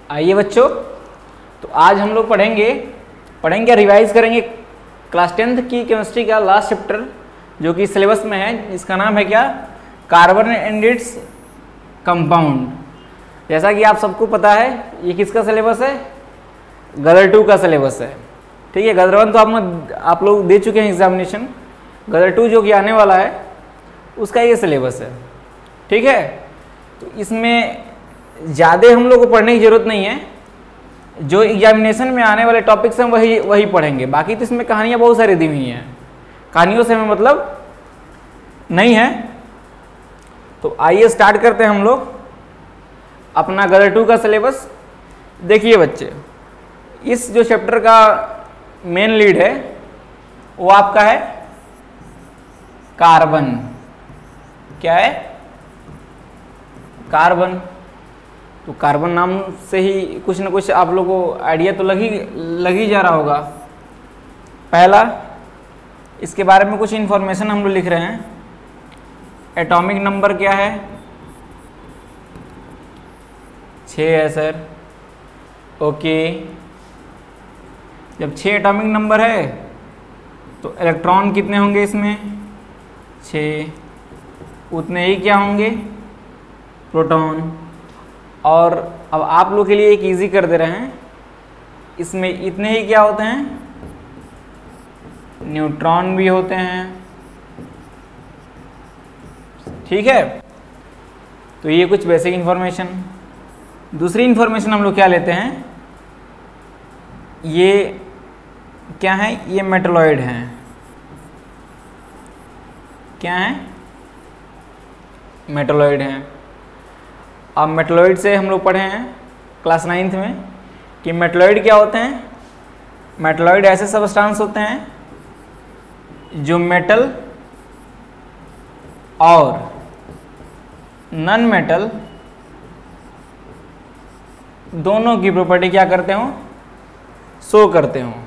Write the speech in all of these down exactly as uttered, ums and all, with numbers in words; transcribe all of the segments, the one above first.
आइए बच्चों, तो आज हम लोग पढ़ेंगे पढ़ेंगे रिवाइज करेंगे क्लास टेंथ की केमिस्ट्री का लास्ट चैप्टर जो कि सिलेबस में है, जिसका नाम है क्या, कार्बन एंड इट्स कंपाउंड। जैसा कि आप सबको पता है ये किसका सिलेबस है, गदर टू का सिलेबस है। ठीक है, गदर वन तो आप आप लोग दे चुके हैं एग्जामिनेशन, गदर टू जो कि आने वाला है उसका ये सिलेबस है। ठीक है, तो इसमें ज़्यादा हम लोग को पढ़ने की ज़रूरत नहीं है, जो एग्जामिनेशन में आने वाले टॉपिक्स हैं वही वही पढ़ेंगे। बाकी तो इसमें कहानियाँ बहुत सारी दी हुई हैं, कहानियों से हमें मतलब नहीं है। तो आइए स्टार्ट करते हैं हम लोग अपना गदर टू का सिलेबस। देखिए बच्चे, इस जो चैप्टर का मेन लीड है वो आपका है कार्बन। क्या है? कार्बन। तो कार्बन नाम से ही कुछ ना कुछ आप लोगों को आइडिया तो लगी लग ही जा रहा होगा। पहला, इसके बारे में कुछ इन्फॉर्मेशन हम लोग लिख रहे हैं। एटॉमिक नंबर क्या है? छः है सर। ओके, जब छः एटॉमिक नंबर है तो इलेक्ट्रॉन कितने होंगे इसमें? छः। उतने ही क्या होंगे? प्रोटॉन। और अब आप लोग के लिए एक इजी कर दे रहे हैं, इसमें इतने ही क्या होते हैं? न्यूट्रॉन भी होते हैं। ठीक है, तो ये कुछ बेसिक इंफॉर्मेशन। दूसरी इंफॉर्मेशन हम लोग क्या लेते हैं, ये क्या है? ये मेटलॉइड हैं। क्या है? मेटलॉइड हैं। अब मेटलॉइड से हम लोग पढ़े हैं क्लास नाइन्थ में कि मेटलॉइड क्या होते हैं। मेटलॉइड ऐसे सबस्टांस होते हैं जो मेटल और नॉन मेटल दोनों की प्रॉपर्टी क्या करते हो? शो करते हो।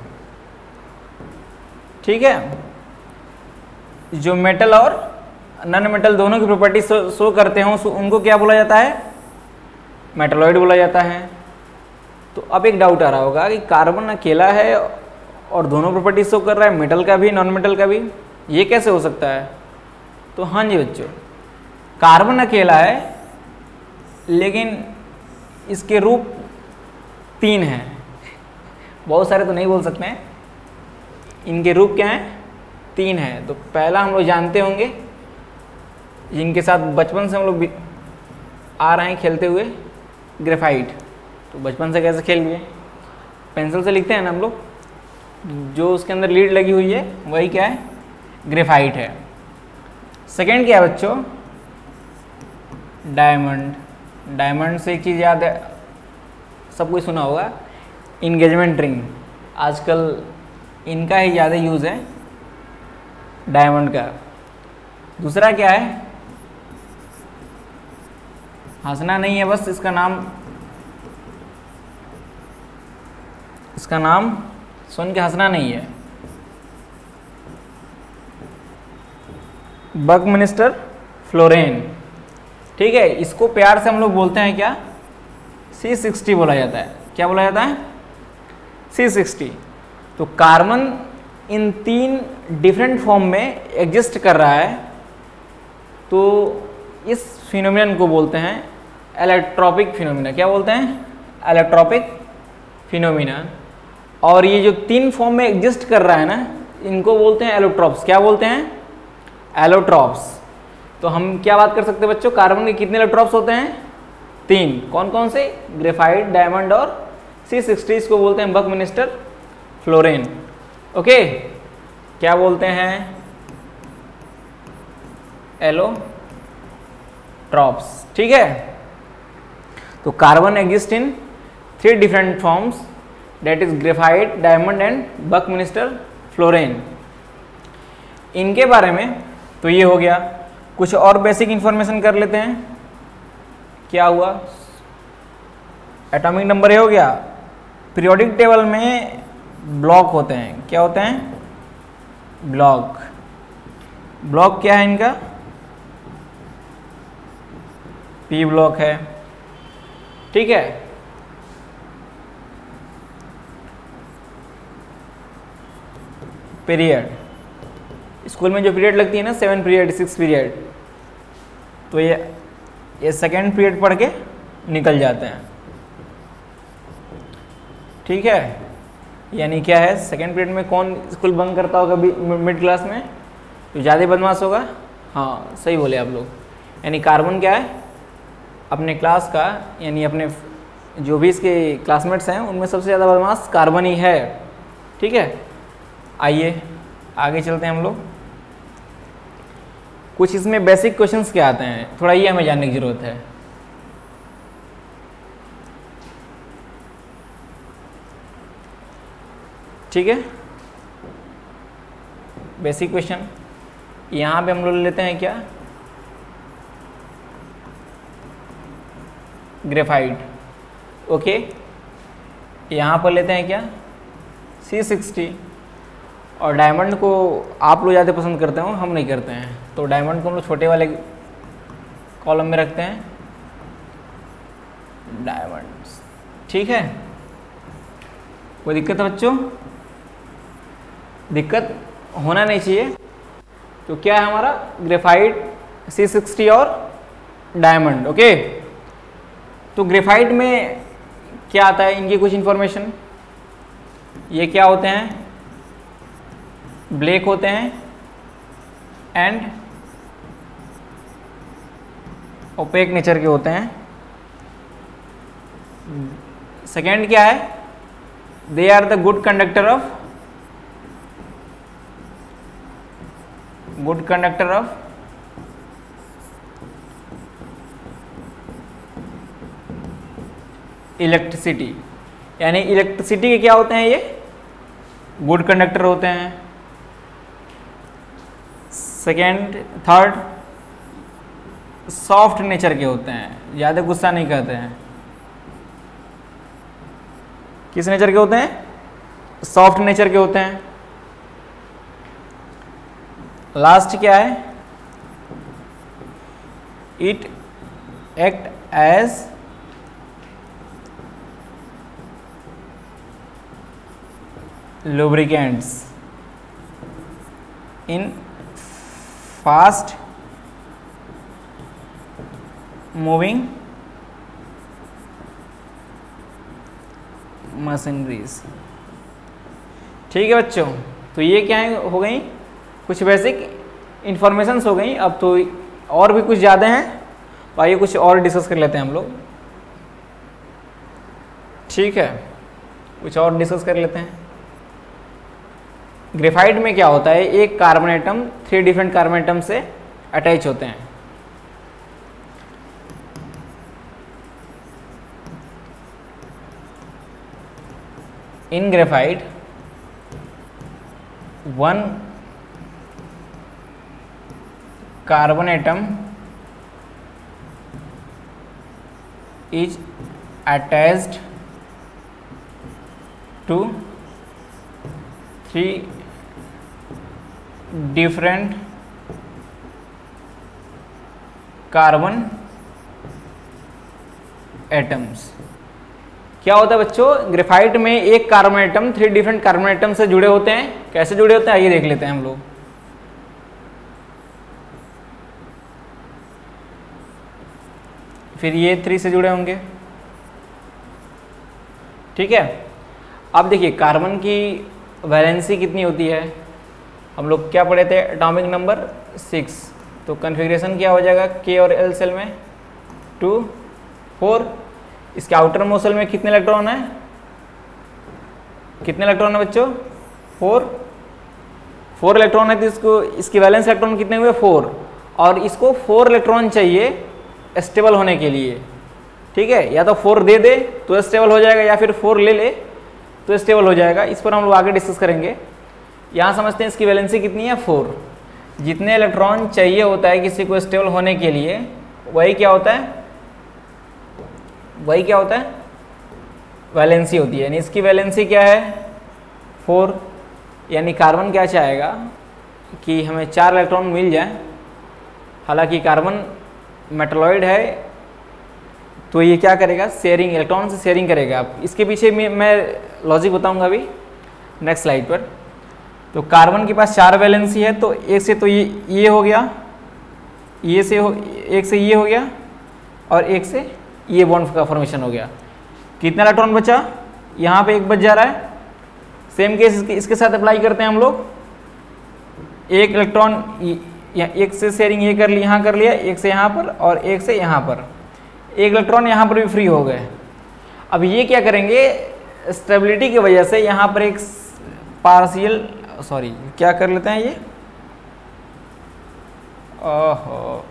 ठीक है, जो मेटल और नॉन मेटल दोनों की प्रॉपर्टी शो, शो करते हो उनको क्या बोला जाता है? मेटलॉइड बोला जाता है। तो अब एक डाउट आ रहा होगा कि कार्बन अकेला है और दोनों प्रॉपर्टी शो कर रहा है, मेटल का भी नॉन मेटल का भी, ये कैसे हो सकता है? तो हाँ जी बच्चों, कार्बन अकेला है लेकिन इसके रूप तीन हैं। बहुत सारे तो नहीं बोल सकते हैं, इनके रूप क्या हैं? तीन हैं। तो पहला हम लोग जानते होंगे, जिनके साथ बचपन से हम लोग आ रहे हैं खेलते हुए, ग्रेफाइट। तो बचपन से कैसे खेल लिए? पेंसिल से लिखते हैं ना हम लोग, जो उसके अंदर लीड लगी हुई है वही क्या है? ग्रेफाइट है। सेकेंड क्या है बच्चों? डायमंड। डायमंड से एक चीज़ याद है, सब कुछ सुना होगा, इंगेजमेंट रिंग। आजकल इनका ही ज़्यादा यूज़ है, डायमंड का। दूसरा क्या है? हंसना नहीं है, बस इसका नाम इसका नाम सुन के हंसना नहीं है। Buckminster fullerene. ठीक है, इसको प्यार से हम लोग बोलते हैं क्या? सी सिक्सटी बोला जाता है। क्या बोला जाता है? C sixty. तो कार्बन इन तीन डिफरेंट फॉर्म में एग्जिस्ट कर रहा है, तो इस फिनोमिनन को बोलते हैं एलेक्ट्रोपिक फिनोमिना। क्या बोलते हैं? Allotropic phenomena. और ये जो तीन फॉर्म में एग्जिस्ट कर रहा है ना, इनको बोलते हैं एलोट्रॉप्स। क्या बोलते हैं? एलोट्रॉप्स। तो हम क्या बात कर सकते हैं बच्चों, कार्बन के कितने एलोट्रॉप्स होते हैं? तीन। कौन कौन से? ग्रेफाइट, डायमंड और सी सिक्सटी। इसको बोलते हैं बकमिस्टर फ्लोरेन। ओके, क्या बोलते हैं? एलोट्रॉप्स। ठीक है, तो carbon exist in three different forms, that is graphite, diamond and Buckminster fullerene. इनके बारे में तो ये हो गया। कुछ और बेसिक इंफॉर्मेशन कर लेते हैं। क्या हुआ? एटॉमिक नंबर ये हो गया। पीरियोडिक टेबल में ब्लॉक होते हैं। क्या होते हैं? ब्लॉक। ब्लॉक क्या है इनका? पी ब्लॉक है। ठीक है, पीरियड, स्कूल में जो पीरियड लगती है ना, सेवन पीरियड, सिक्स पीरियड, तो ये ये सेकेंड पीरियड पढ़ के निकल जाते हैं। ठीक है, यानी क्या है, सेकेंड पीरियड में कौन स्कूल बंक करता होगा मिड क्लास में, तो ज़्यादा बदमाश होगा। हाँ सही बोले आप लोग, यानी कार्बन क्या है, अपने क्लास का, यानी अपने जो भी इसके क्लासमेट्स हैं उनमें सबसे ज़्यादा बदमाश कार्बन ही है। ठीक है, आइए आगे चलते हैं हम लोग। कुछ इसमें बेसिक क्वेश्चंस क्या आते हैं, थोड़ा ये हमें जानने की ज़रूरत है। ठीक है, बेसिक क्वेश्चन यहाँ पे हम लोग लेते हैं क्या, ग्रेफाइट। ओके, यहाँ पर लेते हैं क्या, सी सिक्सटी। और डायमंड को आप लोग ज़्यादा पसंद करते हो, हम नहीं करते हैं, तो डायमंड को हम लोग छोटे वाले कॉलम में रखते हैं, डायमंड्स। ठीक है, कोई दिक्कत है बच्चों? दिक्कत होना नहीं चाहिए। तो क्या है हमारा, ग्रेफाइट, सी सिक्सटी और डायमंड। ओके, तो ग्रेफाइट में क्या आता है, इनकी कुछ इंफॉर्मेशन। ये क्या होते हैं, ब्लैक होते हैं एंड ओपेक नेचर के होते हैं। सेकेंड क्या है, they are the good conductor of good conductor of electricity, यानी इलेक्ट्रिसिटी के क्या होते हैं, ये गुड कंडक्टर होते हैं। सेकेंड, थर्ड, सॉफ्ट नेचर के होते हैं, ज़्यादा गुस्सा नहीं करते हैं। किस नेचर के होते हैं, सॉफ्ट नेचर के होते हैं। लास्ट क्या है, it act as lubricants in fast moving machineries. ठीक है बच्चों, तो ये क्या है, हो गई कुछ बेसिक इंफॉर्मेशंस हो गई। अब तो और भी कुछ ज़्यादा हैं, तो आइए कुछ और डिस्कस कर लेते हैं हम लोग। ठीक है, कुछ और डिस्कस कर लेते हैं। ग्रेफाइट में क्या होता है, एक carbon atom three different carbon atom से अटैच होते हैं। In graphite one carbon atom is attached to three different carbon atoms. क्या होता है बच्चों, ग्रेफाइट में एक carbon atom three different carbon atom से जुड़े होते हैं। कैसे जुड़े होते हैं, आइए देख लेते हैं हम लोग। फिर ये थ्री से जुड़े होंगे। ठीक है, अब देखिए कार्बन की वैलेंसी कितनी होती है, हम लोग क्या पढ़े थे, एटॉमिक नंबर सिक्स। तो कन्फिग्रेशन क्या हो जाएगा, के और एल सेल में टू फोर। इसके आउटर मोस्ट सेल में कितने इलेक्ट्रॉन है, कितने इलेक्ट्रॉन है बच्चों, फोर। फोर इलेक्ट्रॉन है, तो इसको इसकी वैलेंस इलेक्ट्रॉन कितने हुए, फोर। और इसको फोर इलेक्ट्रॉन चाहिए स्टेबल होने के लिए। ठीक है, या तो फोर दे दे तो स्टेबल हो जाएगा, या फिर फोर ले ले तो स्टेबल हो जाएगा। इस पर हम लोग आगे डिस्कस करेंगे। यहाँ समझते हैं इसकी वैलेंसी कितनी है, फोर। जितने इलेक्ट्रॉन चाहिए होता है किसी को स्टेबल होने के लिए, वही क्या होता है, वही क्या होता है, वैलेंसी होती है। यानी इसकी वैलेंसी क्या है, फोर। यानी कार्बन क्या चाहेगा कि हमें चार इलेक्ट्रॉन मिल जाए। हालांकि कार्बन मेटलॉइड है, तो ये क्या करेगा, शेयरिंग, इलेक्ट्रॉन से शेयरिंग करेगा। इसके पीछे मैं लॉजिक बताऊंगा अभी नेक्स्ट स्लाइड पर। तो कार्बन के पास चार वैलेंसी है, तो एक से तो ये ये हो गया, ये से हो, एक से ये हो गया और एक से ये बॉन्ड का फॉर्मेशन हो गया। कितना इलेक्ट्रॉन बचा, यहाँ पे एक बच जा रहा है। सेम केस इसके, इसके साथ अप्लाई करते हैं हम लोग। एक इलेक्ट्रॉन एक से शेयरिंग ये कर लिया, यहाँ कर लिया, एक से यहाँ पर और एक से यहाँ पर, एक इलेक्ट्रॉन यहाँ पर भी फ्री हो गए। अब ये क्या करेंगे, स्टेबिलिटी की वजह से यहाँ पर एक पार्शियल, सॉरी क्या कर लेते हैं ये, ओहो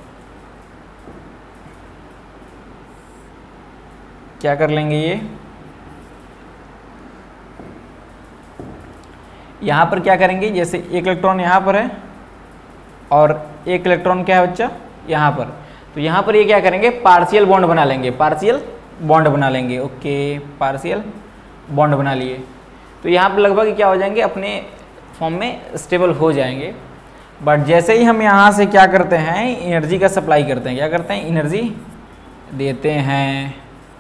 क्या कर लेंगे ये, यहाँ पर क्या करेंगे, जैसे एक इलेक्ट्रॉन यहाँ पर है और एक इलेक्ट्रॉन क्या है बच्चा यहाँ पर, तो यहाँ पर ये क्या करेंगे, पार्शियल बॉन्ड बना लेंगे, पार्शियल बॉन्ड बना लेंगे। ओके, पार्शियल बॉन्ड बना लिए, तो यहाँ पर लगभग क्या हो जाएंगे, अपने फॉर्म में स्टेबल हो जाएंगे। बट जैसे ही हम यहाँ से क्या करते हैं, एनर्जी का सप्लाई करते हैं, क्या करते हैं, एनर्जी देते हैं।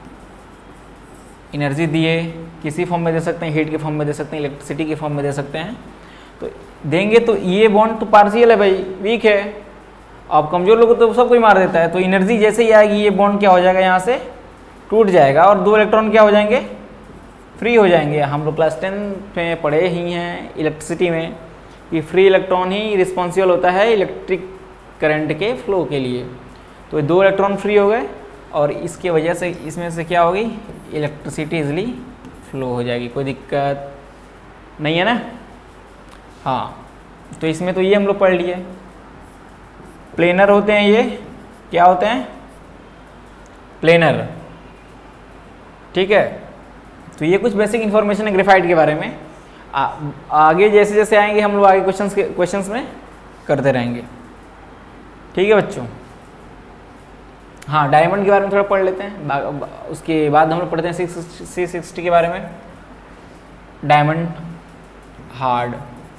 एनर्जी दिए, किसी फॉर्म में दे सकते हैं, हीट के फॉर्म में दे सकते हैं, इलेक्ट्रिसिटी के फॉर्म में दे सकते हैं। तो देंगे तो ये बॉन्ड तो पार्शियल है भाई, वीक है, अब कमजोर लोगों को तो सब कोई मार देता है। तो एनर्जी जैसे ही आएगी ये बॉन्ड क्या हो जाएगा, यहाँ से टूट जाएगा और दो इलेक्ट्रॉन क्या हो जाएंगे, फ्री हो जाएंगे। हम लोग क्लास टेंथ में पढ़े ही हैं इलेक्ट्रिसिटी में कि फ्री इलेक्ट्रॉन ही रिस्पॉन्सिबल होता है इलेक्ट्रिक करंट के फ्लो के लिए। तो दो इलेक्ट्रॉन फ्री हो गए और इसके वजह से इसमें से क्या होगी, इलेक्ट्रिसिटी इजली फ्लो हो जाएगी, कोई दिक्कत नहीं है ना। हाँ, तो इसमें तो ये हम लोग पढ़ लिए, प्लेनर होते हैं ये, क्या होते हैं, प्लेनर, ठीक है। तो ये कुछ बेसिक इन्फॉर्मेशन है ग्रेफाइट के बारे में। आ, आगे जैसे जैसे आएंगे हम लोग आगे क्वेश्चंस के क्वेश्चंस में करते रहेंगे, ठीक है बच्चों। हाँ, डायमंड के बारे में थोड़ा पढ़ लेते हैं, उसके बाद हम लोग पढ़ते हैं सिक्स सी सिक्सटी के बारे में। डायमंड हार्ड,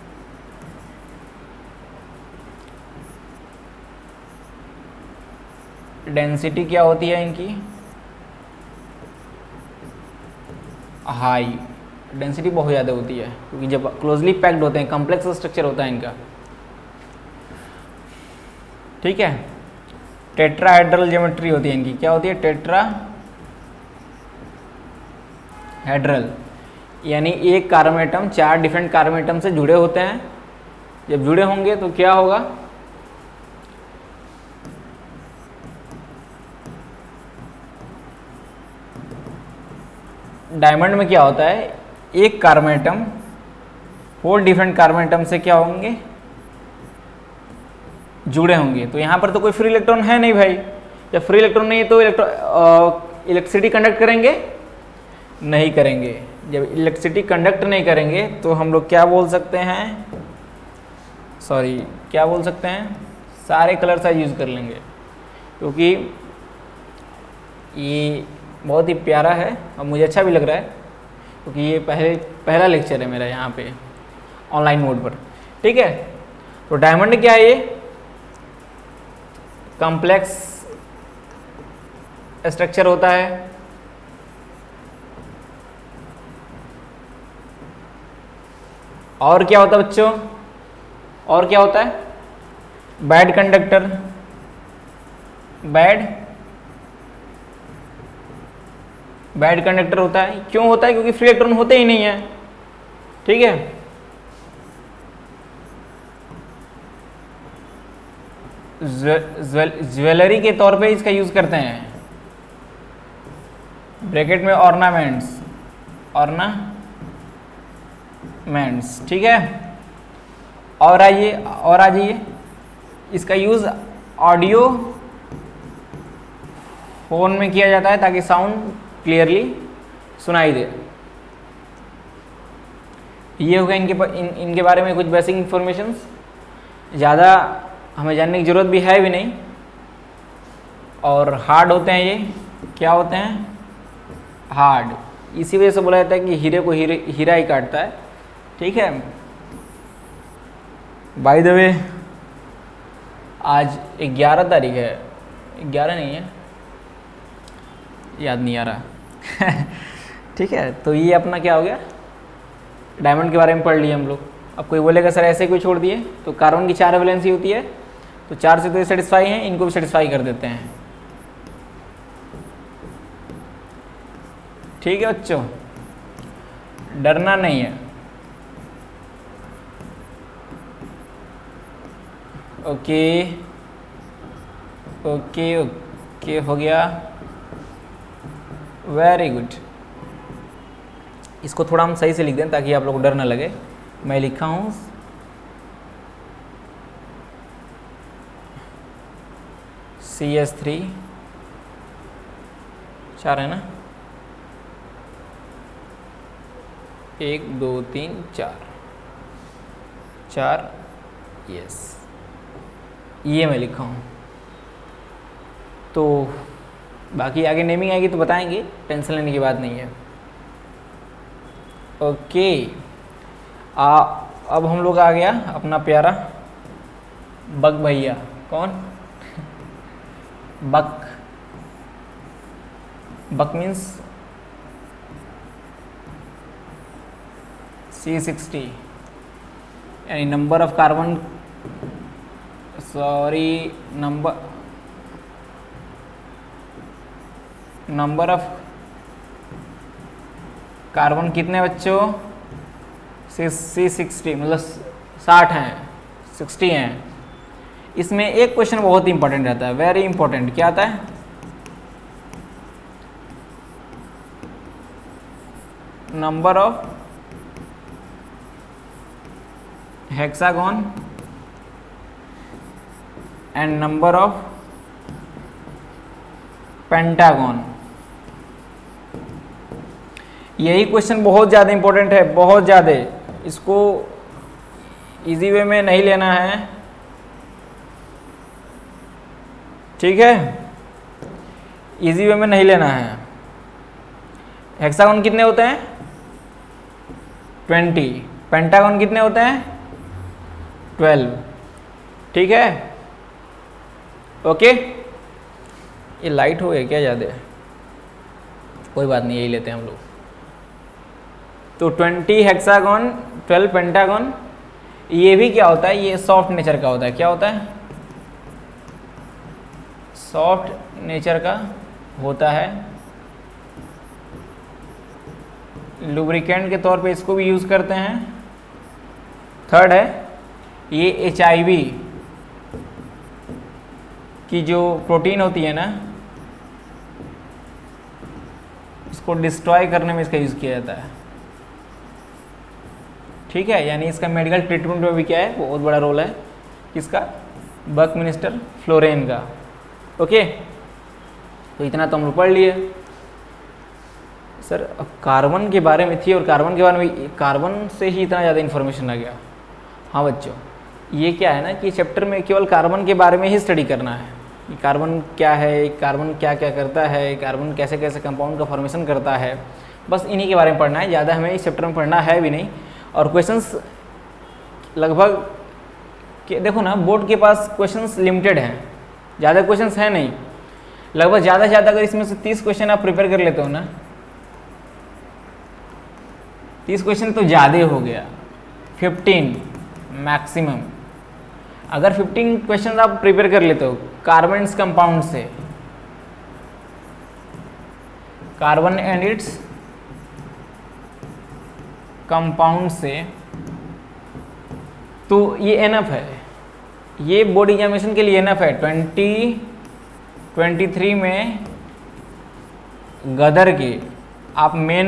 डेंसिटी क्या होती है इनकी, हाई, डेंसिटी बहुत ज़्यादा होती है क्योंकि जब क्लोजली पैक्ड होते हैं, कॉम्प्लेक्स स्ट्रक्चर होता है इनका, ठीक है। टेट्राहेड्रल ज्योमेट्री होती है इनकी, क्या होती है, टेट्राहेड्रल, यानी एक कार्बन एटम चार डिफरेंट कार्बन एटम से जुड़े होते हैं। जब जुड़े होंगे तो क्या होगा, डायमंड में क्या होता है, एक carbon atom four different carbon atom से क्या होंगे, जुड़े होंगे। तो यहाँ पर तो कोई फ्री इलेक्ट्रॉन है नहीं भाई, जब फ्री इलेक्ट्रॉन नहीं है तो इलेक्ट्रॉन इलेक्ट्रिसिटी कंडक्ट करेंगे, नहीं करेंगे। जब इलेक्ट्रिसिटी कंडक्ट नहीं करेंगे तो हम लोग क्या बोल सकते हैं, सॉरी क्या बोल सकते हैं, सारे कलर साइज यूज़ कर लेंगे, क्योंकि ये बहुत ही प्यारा है और मुझे अच्छा भी लग रहा है, क्योंकि ये पहले पहला लेक्चर है मेरा यहाँ पे ऑनलाइन मोड पर, ठीक है। तो डायमंड क्या है, ये कॉम्प्लेक्स स्ट्रक्चर होता है, और क्या होता है बच्चों, और क्या होता है, bad conductor, bad bad conductor होता है। क्यों होता है, क्योंकि फ्री इलेक्ट्रॉन होते ही नहीं है, ठीक है। ज्वेलरी के तौर पे इसका यूज करते हैं, ब्रैकेट में ऑर्नामेंट्स, ऑर्नामेंट्स, ठीक है। और आइए और आ जाइए, इसका यूज ऑडियो फोन में किया जाता है ताकि साउंड क्लियरली सुनाई दे। ये हो गया इनके इन, इनके बारे में कुछ बेसिक इंफॉर्मेशन, ज़्यादा हमें जानने की ज़रूरत भी है भी नहीं। और हार्ड होते हैं ये, क्या होते हैं, हार्ड, इसी वजह से बोला जाता है कि हीरे को हीरे हीरा ही काटता है, ठीक है। बाय द वे आज ग्यारह तारीख है, ग्यारह नहीं है, याद नहीं आ रहा ठीक है। तो ये अपना क्या हो गया, डायमंड के बारे में पढ़ लिए हम लोग। अब कोई बोलेगा सर ऐसे क्यों छोड़ दिए, तो कार्बन की चार वैलेंसी होती है, तो चार से तो ये सेटिस्फाई हैं, इनको भी सेटिस्फाई कर देते हैं। ठीक है बच्चों, डरना नहीं है। ओके ओके ओके हो गया, वेरी गुड। इसको थोड़ा हम सही से लिख दें ताकि आप लोग को डर ना लगे। मैं लिखा हूँ सी एस थ्री, चार है ना, एक दो तीन चार, चार, यस, ये मैं लिखा हूँ। तो बाकी आगे नेमिंग आएगी तो बताएंगे, टेंशन लेने की बात नहीं है। ओके, आ अब हम लोग आ गया अपना प्यारा बक भैया। कौन? Buck. Buck means C sixty, यानी number of carbon, sorry number number of carbon कितने बच्चों? सी सिक्सटी, मतलब साठ हैं, सिक्सटी हैं। इसमें एक क्वेश्चन बहुत इंपॉर्टेंट रहता है, वेरी इंपॉर्टेंट। क्या आता है? Number of hexagon and number of pentagon. यही क्वेश्चन बहुत ज़्यादा इंपॉर्टेंट है, बहुत ज़्यादा। इसको इजी वे में नहीं लेना है, ठीक है, इजी वे में नहीं लेना है। हेक्सागोन कितने होते हैं? ट्वेंटी। पेंटागन कितने होते हैं? ट्वेल्व। ठीक है, ओके। ये लाइट हो गया क्या ज़्यादा? कोई बात नहीं, यही लेते हैं हम लोग। तो ट्वेंटी हेक्सागन, ट्वेल्व पेंटागन। ये भी क्या होता है? ये सॉफ्ट नेचर का होता है। क्या होता है? सॉफ्ट नेचर का होता है। लुब्रिकेंट के तौर पे इसको भी यूज़ करते हैं। थर्ड है, ये एच आई वी की जो प्रोटीन होती है ना, इसको डिस्ट्रॉय करने में इसका यूज़ किया जाता है। ठीक है, यानी इसका मेडिकल ट्रीटमेंट में भी क्या है, बहुत बड़ा रोल है किसका? बकमिंस्टर फ्लोरेन का। ओके, तो इतना तो हम लोग पढ़ लिए। सर अब कार्बन के बारे में थी, और कार्बन के बारे में, कार्बन से ही इतना ज़्यादा इन्फॉर्मेशन आ गया। हाँ बच्चों, ये क्या है ना कि चैप्टर में केवल कार्बन के बारे में ही स्टडी करना है कि कार्बन क्या है, कार्बन क्या क्या करता है, कार्बन कैसे कैसे कंपाउंड का फॉर्मेशन करता है, बस इन्हीं के बारे में पढ़ना है। ज़्यादा हमें इस चैप्टर में पढ़ना है भी नहीं। और क्वेश्चंस लगभग के देखो ना, बोर्ड के पास क्वेश्चंस लिमिटेड हैं, ज़्यादा क्वेश्चंस हैं नहीं। लगभग ज़्यादा से ज़्यादा अगर इसमें से तीस क्वेश्चन आप प्रिपेयर कर लेते हो ना, तीस क्वेश्चन तो ज़्यादा हो गया, फिफ्टीन मैक्सिमम। अगर फिफ्टीन क्वेश्चन आप प्रिपेयर कर लेते हो कार्बन्स कंपाउंड से, कार्बन एंड इट्स कंपाउंड से, तो ये एनफ है, ये बोर्ड एग्जामिनेशन के लिए एनफ है। ट्वेंटी ट्वेंटी थ्री में गदर के आप मेन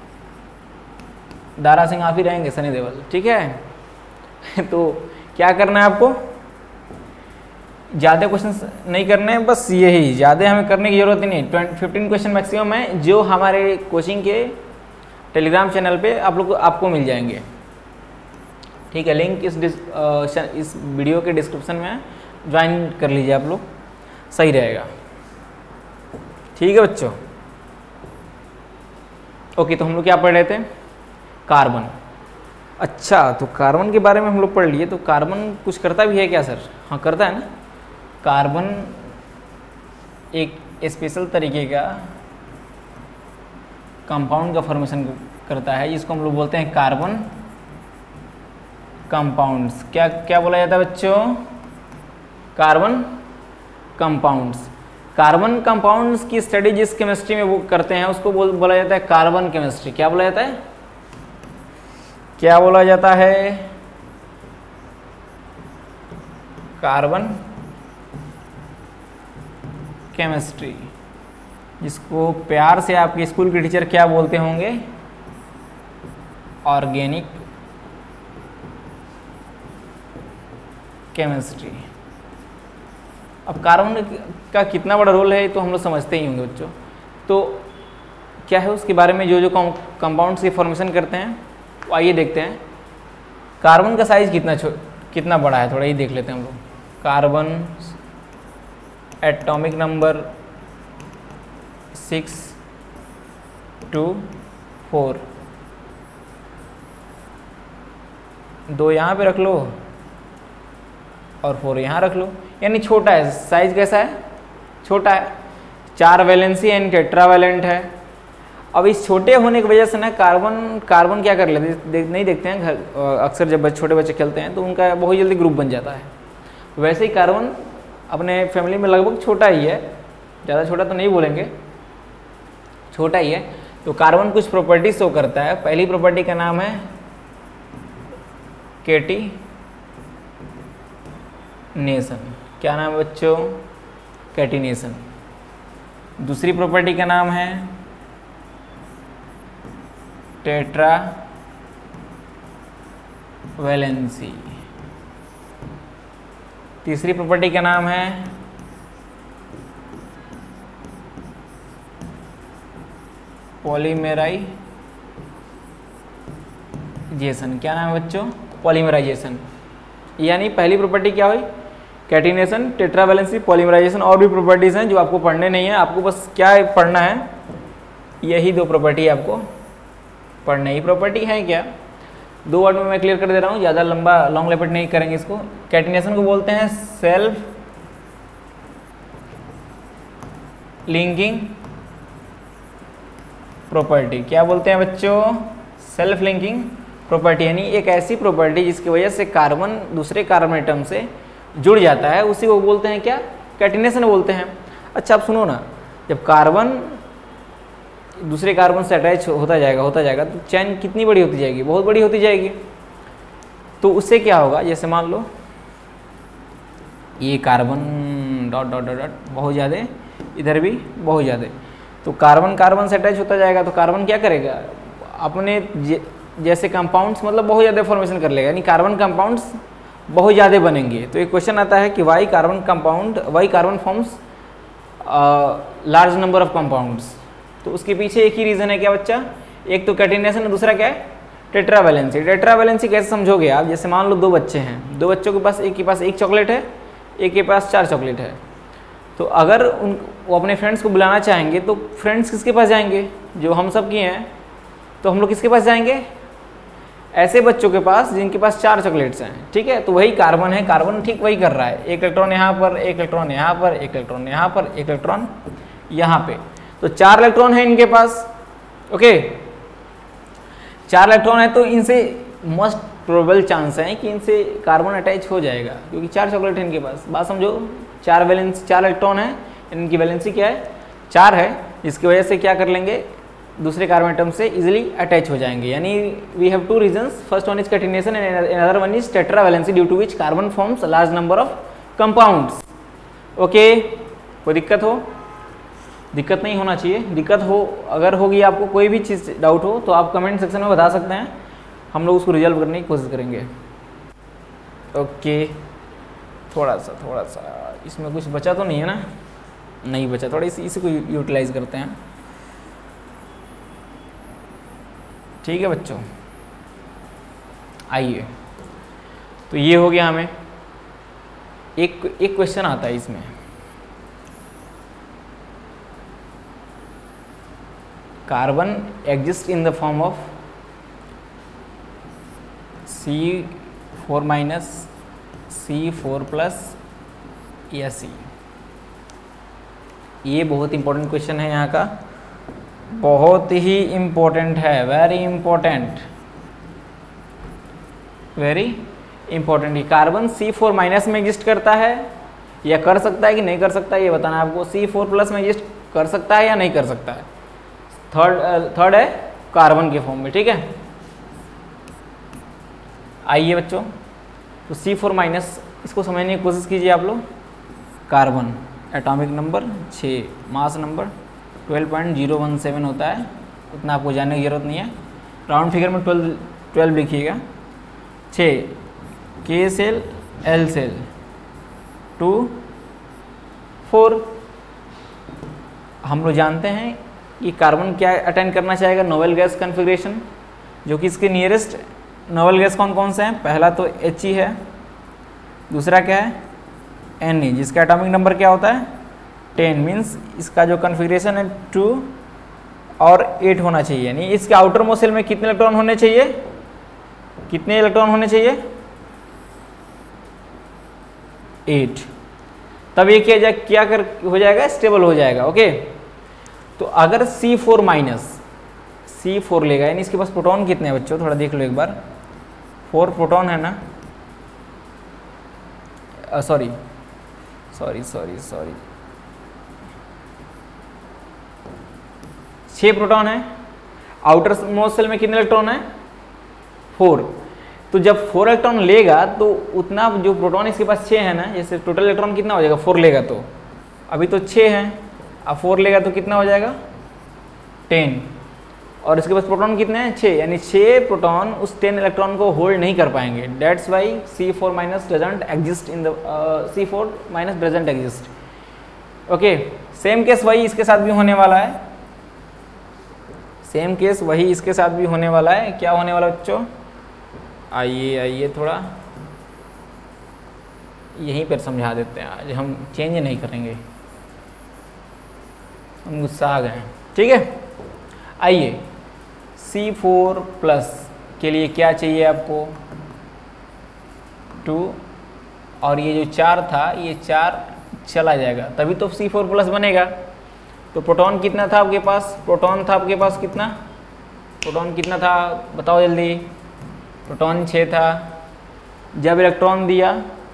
दारा सिंह आप ही रहेंगे, सनी देओल, ठीक है। तो क्या करना है आपको? ज़्यादा क्वेश्चंस नहीं करने हैं, बस यही, ज़्यादा हमें करने की ज़रूरत ही नहीं। ट्वेंटी फिफ्टीन क्वेश्चन मैक्सिमम है जो हमारे कोचिंग के टेलीग्राम चैनल पे आप लोग आपको मिल जाएंगे, ठीक है। लिंक इस डिस, आ, इस वीडियो के डिस्क्रिप्शन में ज्वाइन कर लीजिए आप लोग, सही रहेगा, ठीक है बच्चों। ओके, तो हम लोग क्या पढ़ रहे थे? कार्बन। अच्छा, तो कार्बन के बारे में हम लोग पढ़ लिए। तो कार्बन कुछ करता भी है क्या सर? हाँ करता है ना। कार्बन एक स्पेशल तरीके का कंपाउंड का फॉर्मेशन करता है, जिसको हम लोग बोलते हैं कार्बन कंपाउंड्स। क्या क्या बोला जाता है बच्चों? Carbon compounds. कार्बन कंपाउंड्स की स्टडी जिस केमिस्ट्री में वो करते हैं उसको बोल बोला जाता है कार्बन केमिस्ट्री। क्या बोला जाता है? क्या बोला जाता है? कार्बन केमिस्ट्री, जिसको प्यार से आपके स्कूल के टीचर क्या बोलते होंगे? Organic chemistry. अब कार्बन का कितना बड़ा रोल है तो हम लोग समझते ही होंगे बच्चों। तो क्या है उसके बारे में जो जो कंपाउंड्स की फॉर्मेशन करते हैं तो आइए देखते हैं। कार्बन का साइज कितना छो कितना बड़ा है, थोड़ा ये देख लेते हैं हम लोग। Carbon atomic number six two four, दो यहाँ पे रख लो और फोर यहाँ रख लो, यानी छोटा है। साइज कैसा है? छोटा है। चार वैलेंसी यानी टेट्रावैलेंट है। अब इस छोटे होने की वजह से ना कार्बन कार्बन क्या कर लेते हैं, देख, नहीं देखते हैं घर अक्सर जब छोटे बच्चे खेलते हैं तो उनका बहुत जल्दी ग्रुप बन जाता है। वैसे ही कार्बन अपने फैमिली में लगभग छोटा ही है, ज़्यादा छोटा तो नहीं बोलेंगे, छोटा ही है। तो कार्बन कुछ प्रॉपर्टी शो करता है। पहली प्रॉपर्टी का नाम है कैटी नेशन। क्या नाम है बच्चों? कैटिनेशन। दूसरी प्रॉपर्टी का नाम है टेट्रा वैलेंसी। तीसरी प्रॉपर्टी का नाम है पॉलीमेराइजेशन। क्या नाम है बच्चों? पॉलीमेराइजेशन। यानी पहली प्रॉपर्टी क्या हुई? Catenation, tetravalency, polymerization. और भी प्रॉपर्टीज़ हैं जो आपको पढ़ने नहीं है, आपको बस क्या पढ़ना है, यही दो प्रॉपर्टी आपको पढ़ना ही। प्रॉपर्टी है क्या? दो वर्ड में मैं क्लियर कर दे रहा हूँ, ज़्यादा लंबा लॉन्ग लेपेट नहीं करेंगे इसको। कैटिनेशन को बोलते हैं सेल्फ लिंकिंग प्रॉपर्टी। क्या बोलते हैं बच्चों? सेल्फ लिंकिंग प्रॉपर्टी, यानी एक ऐसी प्रॉपर्टी जिसकी वजह से कार्बन दूसरे कार्बन एटम से जुड़ जाता है, उसी को बोलते हैं क्या? कैटिनेशन बोलते हैं। अच्छा अब सुनो ना, जब कार्बन दूसरे कार्बन से अटैच होता जाएगा होता जाएगा तो चैन कितनी बड़ी होती जाएगी? बहुत बड़ी होती जाएगी। तो उससे क्या होगा? जैसे मान लो ये carbon dot dot dot dot बहुत ज़्यादा, इधर भी बहुत ज़्यादा, तो कार्बन कार्बन से अटैच होता जाएगा तो कार्बन क्या करेगा? अपने जैसे कंपाउंड्स मतलब बहुत ज़्यादा फॉर्मेशन कर लेगा, यानी कार्बन कंपाउंड्स बहुत ज़्यादा बनेंगे। तो एक क्वेश्चन आता है कि why carbon compound why carbon forms large number of compounds. तो उसके पीछे एक ही रीज़न है क्या बच्चा? एक तो कैटिनेशन है, दूसरा क्या है? टेट्रावैलेंसी। टेट्रावैलेंसी कैसे समझोगे आप? जैसे मान लो दो बच्चे हैं, दो बच्चों के पास एक के पास एक चॉकलेट है, एक के पास चार चॉकलेट है। तो अगर उन वो अपने फ्रेंड्स को बुलाना चाहेंगे तो फ्रेंड्स किसके पास जाएंगे? जो हम सब की हैं, तो हम लोग किसके पास जाएंगे? ऐसे बच्चों के पास जिनके पास चार चॉकलेट्स हैं। ठीक है, तो वही कार्बन है, कार्बन ठीक वही कर रहा है। एक इलेक्ट्रॉन यहाँ पर, एक इलेक्ट्रॉन यहाँ पर, एक इलेक्ट्रॉन यहाँ पर, एक इलेक्ट्रॉन यहाँ पे, तो चार इलेक्ट्रॉन है इनके पास। ओके, चार इलेक्ट्रॉन है तो इनसे मोस्ट प्रोबेबल चांस है कि इनसे कार्बन अटैच हो जाएगा, क्योंकि चार चॉकलेट है इनके पास। बात समझो, चार वैलेंस चार इलेक्ट्रॉन है, इनकी वैलेंसी क्या है? चार है, जिसकी वजह से क्या कर लेंगे? दूसरे कार्बन एटम से इजीली अटैच हो जाएंगे। यानी we have two reasons, first one is catenation and another one is tetravalency due to which carbon forms a large number of compounds. Okay, कोई दिक्कत हो? दिक्कत नहीं होना चाहिए। दिक्कत हो अगर होगी, आपको कोई भी चीज़ डाउट हो तो आप कमेंट सेक्शन में बता सकते हैं, हम लोग उसको रिजॉल्व करने की कोशिश करेंगे। ओके, थोड़ा सा थोड़ा सा इसमें कुछ बचा तो नहीं है ना? नहीं बचा, थोड़ा इसी इसी को यूटिलाइज करते हैं। ठीक है बच्चों, आइए, तो ये हो गया। हमें एक एक क्वेश्चन आता है इसमें, carbon exist in the form of C four minus C four plus या सी। ये बहुत इंपॉर्टेंट क्वेश्चन है यहाँ का, बहुत ही इम्पोर्टेंट है, वेरी इम्पोर्टेंट, वेरी इंपॉर्टेंट है, कार्बन सी फोर माइनस में एग्जिस्ट करता है या कर सकता है कि नहीं कर सकता है, ये बताना है आपको। सी फोर प्लस में एग्जिस्ट कर सकता है या नहीं कर सकता है। थर्ड थर्ड है कार्बन के फॉर्म में, ठीक है। आइए बच्चों, तो सी फोर माइनस इसको समझने की कोशिश कीजिए आप लोग। कार्बन एटॉमिक नंबर छः, mass number twelve point zero one seven होता है, उतना आपको जानने की ज़रूरत नहीं है। राउंड फिगर में ट्वेल्व ट्वेल्व लिखिएगा। छः के shell L shell two four. हम लोग जानते हैं कि कार्बन क्या अटेंड करना चाहेगा, नोबेल गैस कन्फिग्रेशन, जो कि इसके नियरेस्ट नोबेल गैस कौन कौन से हैं। पहला तो एच ई है, दूसरा क्या है एन ई, जिसका एटॉमिक नंबर क्या होता है टेन, मीन्स इसका जो कन्फिग्रेशन है टू और एट होना चाहिए। यानी इसके आउटर मोस्ट शेल में कितने इलेक्ट्रॉन होने चाहिए, कितने इलेक्ट्रॉन होने चाहिए एट। तब ये क्या क्या कर हो जाएगा, स्टेबल हो जाएगा। ओके, तो अगर C four minus C four लेगा, यानी इसके पास प्रोटॉन कितने हैं बच्चों, थोड़ा देख लो एक बार। फोर प्रोटॉन है ना, सॉरी सॉरी सॉरी सॉरी छः प्रोटॉन है। आउटर मोस्ट शेल में कितने इलेक्ट्रॉन है फोर। तो जब फोर इलेक्ट्रॉन लेगा तो उतना जो प्रोटॉन इसके पास छः है ना, जैसे टोटल इलेक्ट्रॉन कितना हो जाएगा, फोर लेगा तो अभी तो छः है, अब फोर लेगा तो कितना हो जाएगा टेन, और इसके पास प्रोटॉन कितने हैं छः, यानी छः प्रोटॉन उस टेन इलेक्ट्रॉन को होल्ड नहीं कर पाएंगे। That's why C four minus doesn't exist in the C four minus doesn't exist. Okay, same case वही इसके साथ भी होने वाला है, सेम केस वही इसके साथ भी होने वाला है। क्या होने वाला बच्चों, आइए आइए थोड़ा यहीं पर समझा देते हैं, आज हम चेंज नहीं करेंगे, हम गुस्सा आ गए हैं, ठीक है। आइए, सी फोर प्लस के लिए क्या चाहिए आपको टू, और ये जो चार था ये चार चला जाएगा, तभी तो सी फोर प्लस बनेगा। तो प्रोटॉन कितना था आपके पास, प्रोटॉन था आपके पास कितना, प्रोटॉन कितना था बताओ जल्दी, प्रोटॉन छः था। जब इलेक्ट्रॉन दिया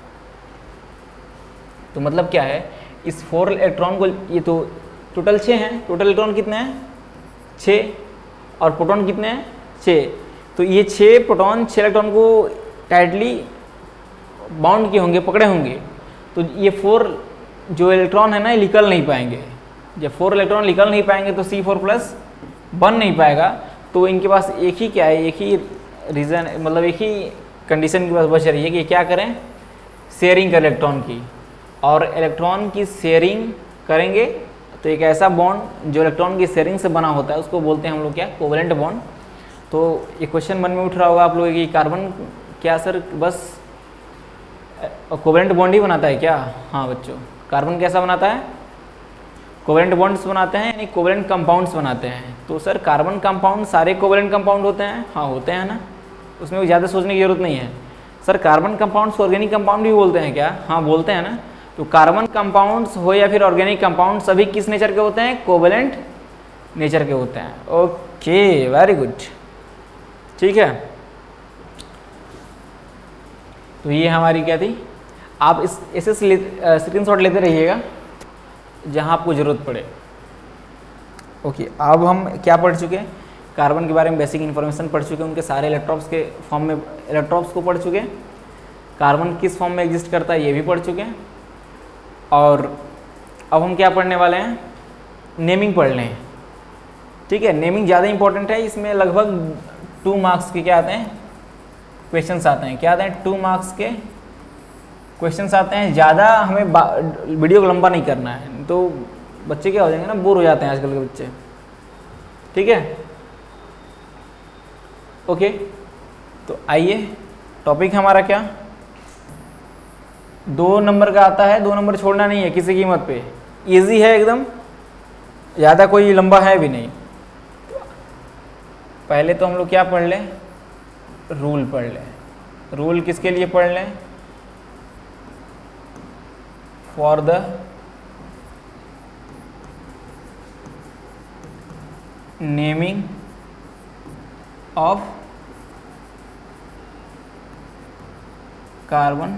तो मतलब क्या है, इस फोर इलेक्ट्रॉन को, ये तो टोटल छः हैं, टोटल इलेक्ट्रॉन कितने हैं छः, और प्रोटॉन कितने हैं छः। तो ये छः प्रोटॉन छः इलेक्ट्रॉन को टाइटली बाउंड किए होंगे, पकड़े होंगे, तो ये फोर जो इलेक्ट्रॉन है ना, ये निकल नहीं पाएंगे। जब फोर इलेक्ट्रॉन निकल नहीं पाएंगे तो सी फोर प्लस बन नहीं पाएगा। तो इनके पास एक ही क्या है, एक ही रीज़न, मतलब एक ही कंडीशन के पास बच रही है कि क्या करें, शेयरिंग करें इलेक्ट्रॉन की, और इलेक्ट्रॉन की शेयरिंग करेंगे तो एक ऐसा बॉन्ड जो इलेक्ट्रॉन की शेयरिंग से बना होता है उसको बोलते हैं हम लोग क्या, कोवेलेंट बॉन्ड। तो ये क्वेश्चन मन में उठ रहा होगा आप लोगों की, कार्बन क्या सर बस कोवेलेंट बॉन्ड ही बनाता है क्या। हाँ बच्चों, कार्बन कैसा बनाता है, कोवेलेंट बॉन्ड्स बनाते हैं, यानी कोवेलेंट कंपाउंड्स बनाते हैं। तो सर कार्बन कंपाउंड सारे कोवेलेंट कंपाउंड होते हैं, हाँ होते हैं ना, उसमें ज़्यादा सोचने की जरूरत नहीं है। Sir carbon compounds organic compound भी बोलते हैं क्या, हाँ बोलते हैं ना। तो कार्बन कंपाउंड्स हो या फिर ऑर्गेनिक कंपाउंड, सभी किस नेचर के होते हैं, कोवेलेंट नेचर के होते हैं। ओके, वेरी गुड, ठीक है। तो ये हमारी क्या थी, आप इस ऐसे स्क्रीन शॉट लेते रहिएगा जहाँ आपको ज़रूरत पड़े। ओके, अब हम क्या पढ़ चुके हैं, कार्बन के बारे में बेसिक इन्फॉर्मेशन पढ़ चुके हैं, उनके सारे इलेक्ट्रॉन्स के फॉर्म में इलेक्ट्रॉन्स को पढ़ चुके हैं, कार्बन किस फॉर्म में एग्जिस्ट करता है ये भी पढ़ चुके हैं। और अब हम क्या पढ़ने वाले हैं, नेमिंग पढ़ लें, ठीक है। नेमिंग ज़्यादा इंपॉर्टेंट है, इसमें लगभग टू मार्क्स के क्या आते हैं, क्वेश्चंस आते हैं। क्या आते हैं, टू मार्क्स के क्वेश्चंस आते हैं। ज़्यादा हमें वीडियो को लंबा नहीं करना है, तो बच्चे क्या हो जाएंगे ना, बोर हो जाते हैं आजकल के बच्चे, ठीक है। ओके, तो आइए, टॉपिक हमारा क्या, दो नंबर का आता है, दो नंबर छोड़ना नहीं है किसी कीमत पे, इजी है एकदम, ज़्यादा कोई लंबा है भी नहीं। पहले तो हम लोग क्या पढ़ लें, रूल पढ़ लें। रूल किसके लिए पढ़ लें, for the naming of carbon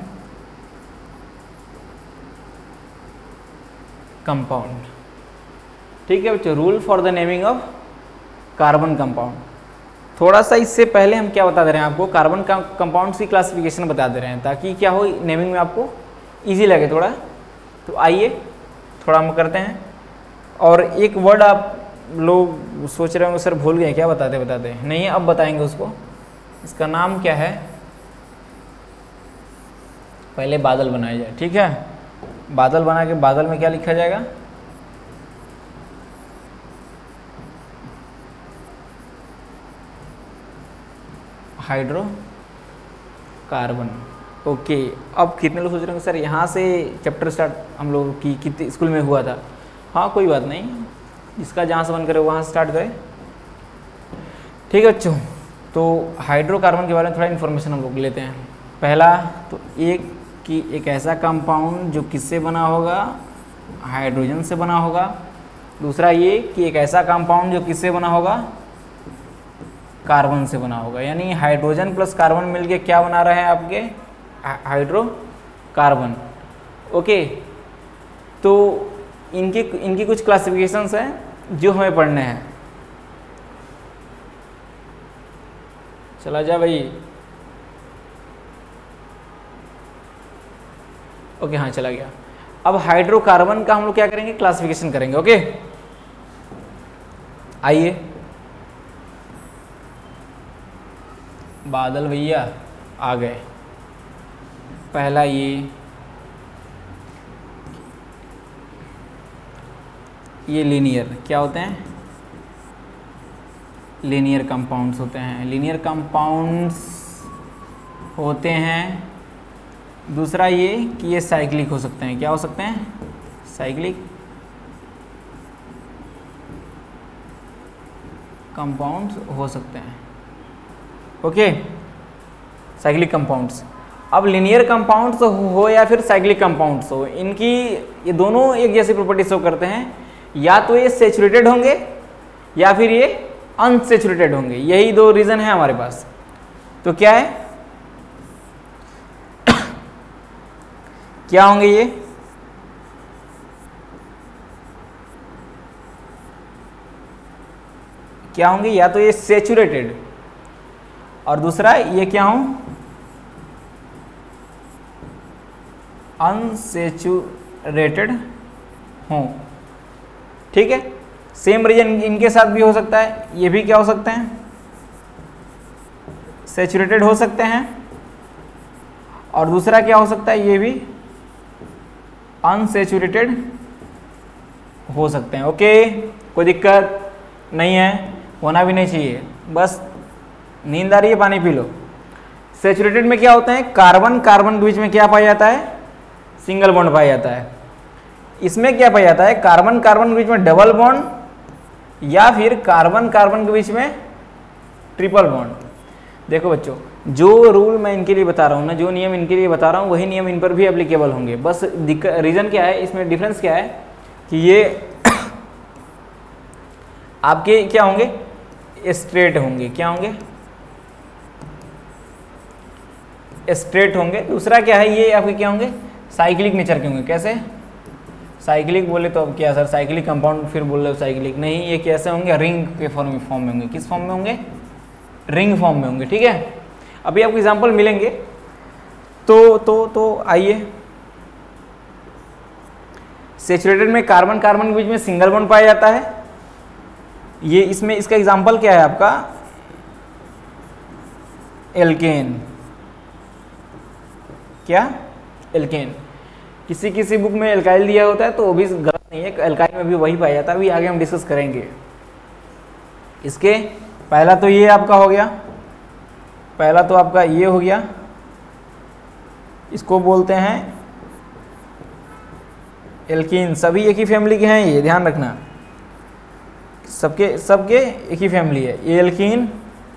compound. ठीक है बच्चों, rule for the naming of carbon compound. थोड़ा सा इससे पहले हम क्या बता दे रहे हैं आपको, कार्बन कंपाउंड्स की क्लासिफिकेशन बता दे रहे हैं ताकि क्या हो नेमिंग में आपको इजी लगे थोड़ा। तो आइए थोड़ा हम करते हैं। और एक वर्ड आप लोग सोच रहे होंगे सर भूल गए क्या, बताते बताते नहीं, अब बताएंगे उसको। इसका नाम क्या है, पहले बादल बनाया जाए। ठीक है, बादल बना के बादल में क्या लिखा जाएगा, हाइड्रोकार्बन। ओके, अब कितने लोग सोच रहे होंगे सर यहाँ से चैप्टर स्टार्ट हम लोग की कितने स्कूल में हुआ था। हाँ कोई बात नहीं, जिसका जहाँ से मन करे वहाँ से स्टार्ट करें। ठीक है बच्चों, तो हाइड्रोकार्बन के बारे में थोड़ा इन्फॉर्मेशन हम लोग लेते हैं। पहला तो एक कि एक ऐसा कंपाउंड जो किससे बना होगा, हाइड्रोजन से बना होगा। दूसरा ये कि एक ऐसा कंपाउंड जो किससे बना होगा, कार्बन से बना होगा। यानी हाइड्रोजन प्लस कार्बन मिलके क्या बना रहे हैं आपके, हाइड्रोकार्बन। ओके, तो इनकी इनकी कुछ क्लासिफिकेशंस हैं जो हमें पढ़ने हैं। चला जा भाई। ओके हाँ चला गया। अब हाइड्रोकार्बन का हम लोग क्या करेंगे, क्लासिफिकेशन करेंगे। ओके आइए, बादल भैया आ गए। पहला ये ये लीनियर क्या होते हैं, लीनियर कंपाउंड्स होते हैं, लीनियर कंपाउंड्स होते हैं। दूसरा ये कि ये साइक्लिक हो सकते हैं, क्या हो सकते हैं, साइक्लिक कंपाउंड्स हो सकते हैं। Okay, cyclic compounds. अब लीनियर कंपाउंड्स हो या फिर साइक्लिक कंपाउंड्स हो, इनकी ये दोनों एक जैसी प्रॉपर्टी शो करते हैं। या तो ये सैचुरेटेड होंगे या फिर ये अनसैचुरेटेड होंगे, यही दो रीजन है हमारे पास। तो क्या है, क्या होंगे ये, क्या होंगे, या तो ये सैचुरेटेड और दूसरा ये क्या हो, अनसैचुरेटेड हो। ठीक है, सेम रीजन इनके साथ भी हो सकता है, ये भी क्या हो सकते हैं, सैचुरेटेड हो सकते हैं। और दूसरा क्या हो सकता है, ये भी अनसैचुरेटेड हो सकते हैं। ओके, कोई दिक्कत नहीं है, होना भी नहीं चाहिए, बस नींद आ रही है पानी पी लो। सैचुरेटेड में क्या होता है, कार्बन कार्बन के बीच में क्या पाया जाता है, सिंगल बॉन्ड पाया जाता है। इसमें क्या पाया जाता है, कार्बन कार्बन के बीच में डबल बॉन्ड या फिर कार्बन कार्बन के बीच में ट्रिपल बॉन्ड। देखो बच्चों, जो रूल मैं इनके लिए बता रहा हूँ ना, जो नियम इनके लिए बता रहा हूँ वही नियम इन पर भी एप्लीकेबल होंगे। बस रीजन क्या है, इसमें डिफरेंस क्या है कि ये आपके क्या होंगे, स्ट्रेट होंगे, क्या होंगे, स्ट्रेट होंगे। दूसरा क्या है, ये आपके क्या होंगे, साइक्लिक नेचर के होंगे। कैसे, साइक्लिक बोले तो अब क्या सर, साइक्लिक कंपाउंड फिर बोल रहे हो साइक्लिक, नहीं, ये कैसे होंगे, रिंग के फॉर्म फॉर्म में होंगे। किस फॉर्म में होंगे, रिंग फॉर्म में होंगे। ठीक है, अभी आपको एग्जांपल मिलेंगे। तो तो तो आइए, सैचुरेटेड में कार्बन कार्बन के बीच में सिंगल बॉन्ड पाया जाता है। ये इसमें इसका एग्जांपल क्या है आपका, एल्केन। क्या, एल्केन। किसी किसी बुक में एल्काइल दिया होता है तो वो भी गलत नहीं है, एल्काइल में भी वही पाया जाता है। अभी आगे हम डिस्कस करेंगे इसके। पहला तो ये आपका हो गया, पहला तो आपका ये हो गया, इसको बोलते हैं एल्कीन। सभी एक ही फैमिली के हैं, ये ध्यान रखना, सबके सबके एक ही फैमिली है। ये एल्कीन,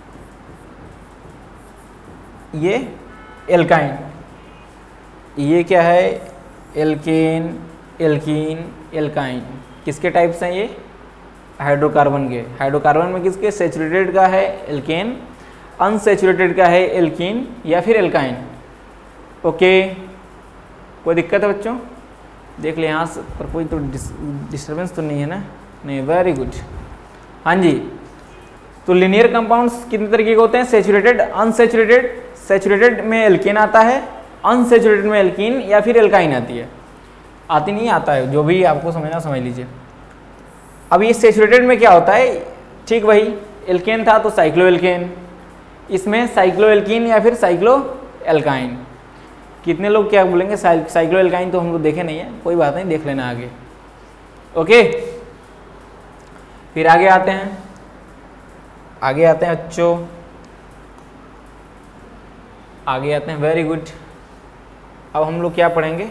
ये एल्काइन। ये क्या है, एल्केन, एल्कीन, एल्काइन। किसके टाइप्स हैं ये, हाइड्रोकार्बन के। हाइड्रोकार्बन में किसके, सैचुरेटेड का है एल्केन, अनसैचुरेटेड का है एल्कीन या फिर एल्काइन। ओके, कोई दिक्कत है बच्चों? देख ले यहाँ से पर कोई तो डिस्टर्बेंस तो नहीं है ना? नहीं, वेरी गुड। हाँ जी, तो लिनियर कंपाउंड्स कितने तरीके के होते हैं? Saturated, unsaturated. सैचुरेटेड में एल्केन आता है, अनसैचुरेटेड में एल्कीन या फिर एल्काइन आती है। आती नहीं, आता है, जो भी आपको समझना समझ लीजिए। अब ये सैचुरेटेड में क्या होता है? ठीक वही, एल्केन था तो साइक्लो एल्केन, इसमें साइक्लो एल्कीन या फिर साइक्लो एल्काइन। कितने लोग क्या बोलेंगे? साइक्लो एल्काइन तो हम लोग देखे नहीं है, कोई बात नहीं, देख लेना आगे। ओके, फिर आगे आते हैं, आगे आते हैं बच्चों, आगे आते हैं, वेरी गुड। अब हम लोग क्या पढ़ेंगे?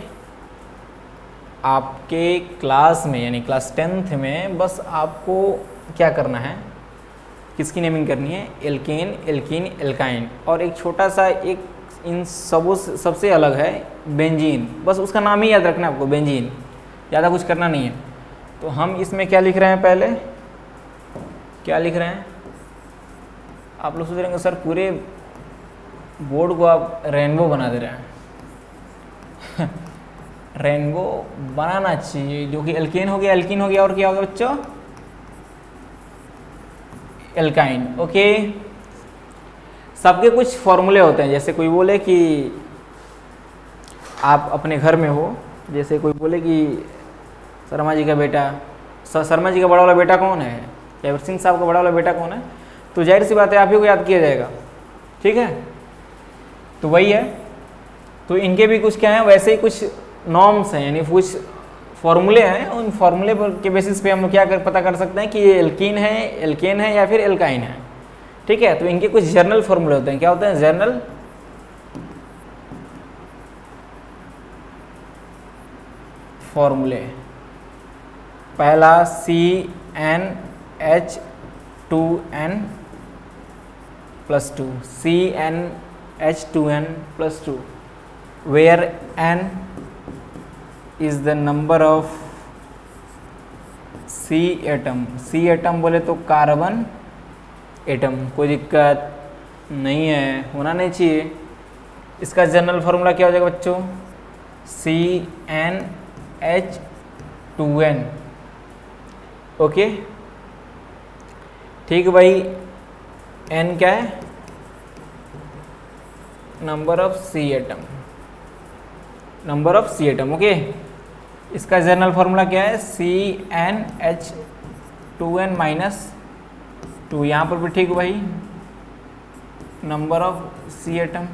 आपके क्लास में यानी क्लास टेंथ में बस आपको क्या करना है, किसकी नेमिंग करनी है? एल्केन, एल्कीन, एल्काइन, और एक छोटा सा एक इन सबों से सबसे अलग है बेंजीन। बस उसका नाम ही याद रखना है आपको, बेंजीन, ज़्यादा कुछ करना नहीं है। तो हम इसमें क्या लिख रहे हैं? पहले क्या लिख रहे हैं? आप लोग सोच रहे हैं सर पूरे बोर्ड को आप रेनबो बना दे रहे हैं। रेनबो बनाना चाहिए, जो कि एल्केन हो गया, एल्कीन हो गया, और क्या हो गया बच्चों? एल्काइन। ओके, सबके कुछ फॉर्मूले होते हैं। जैसे कोई बोले कि आप अपने घर में हो, जैसे कोई बोले कि शर्मा जी का बेटा, शर्मा जी का बड़ा वाला बेटा कौन है? कैवर सिंह साहब का बड़ा वाला बेटा कौन है? तो जाहिर सी बात है आप ही को याद किया जाएगा, ठीक है? तो वही है, तो इनके भी कुछ क्या है, वैसे ही कुछ नॉर्म्स हैं, यानी कुछ फॉर्मूले हैं। उन फॉर्मूले के बेसिस पे हम लोग क्या कर पता कर सकते हैं कि ये एल्कीन है, एल्केन है या फिर एल्काइन है, ठीक है? तो इनके कुछ जर्नल फॉर्मूले होते हैं। क्या होते हैं? जर्नल फॉर्मूले। पहला C n H two n plus two, C n H two n plus two, where n is the number of C atom. C atom बोले तो कार्बन एटम, कोई दिक्कत नहीं है, होना नहीं चाहिए। इसका जनरल फार्मूला क्या हो जाएगा बच्चों? C n H two n. Okay, ठीक भाई। एन क्या है? Number of C atom, number of C atom. Okay, इसका जनरल फार्मूला क्या है? C n H two n minus two, यहाँ पर भी ठीक भाई, number of C atom.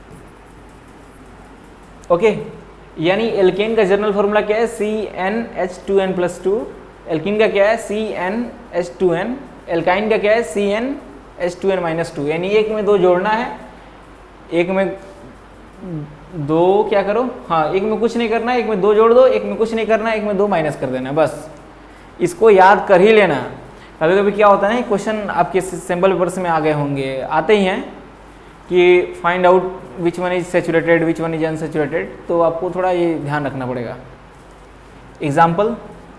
Okay, यानी एल्केन का जनरल फार्मूला क्या है? C n H two n plus two. Alkene का क्या है? C n H two n. Alkyne का क्या है? C n H two n minus two. यानी एक में दो जोड़ना है, एक में दो क्या करो, हाँ, एक में कुछ नहीं करना है, एक में दो जोड़ दो, एक में कुछ नहीं करना है, एक में दो माइनस कर देना, बस इसको याद कर ही लेना। कभी कभी क्या होता है ना, क्वेश्चन आपके सैम्पल पेपर्स में आ गए होंगे, आते ही हैं कि find out which one is saturated, which one is unsaturated, तो आपको थोड़ा ये ध्यान रखना पड़ेगा। एग्जाम्पल,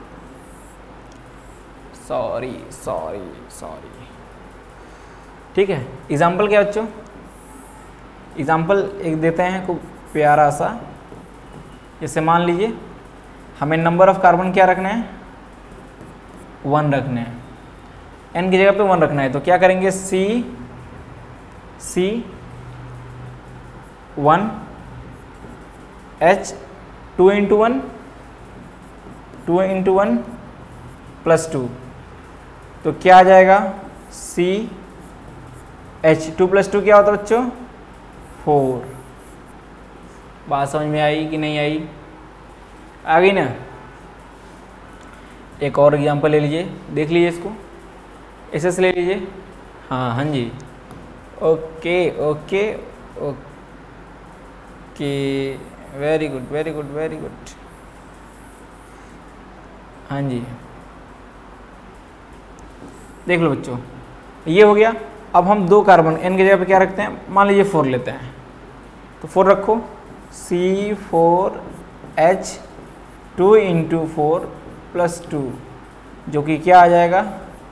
सॉरी सॉरी सॉरी ठीक है, एग्जाम्पल क्या बच्चों? एग्जाम्पल एक देते हैं खूब प्यारा सा, जैसे मान लीजिए हमें नंबर ऑफ कार्बन क्या रखना है? वन रखने हैं, एन की जगह पे वन रखना है, तो क्या करेंगे? C C one H two into one, two into one plus two, तो क्या आ जाएगा? C H two plus two क्या होता है बच्चों? फोर। बात समझ में आई कि नहीं आई? आ गई ना? एक और एग्जांपल ले लीजिए, देख लीजिए इसको, एस एस ले लीजिए। हाँ हाँ जी, okay okay okay, very good very good very good. हाँ जी, देख लो बच्चों, ये हो गया। अब हम दो कार्बन एन की जगह पे क्या रखते हैं? मान लीजिए फोर लेते हैं, तो फोर रखो, C four H two into four plus two, जो कि क्या आ जाएगा?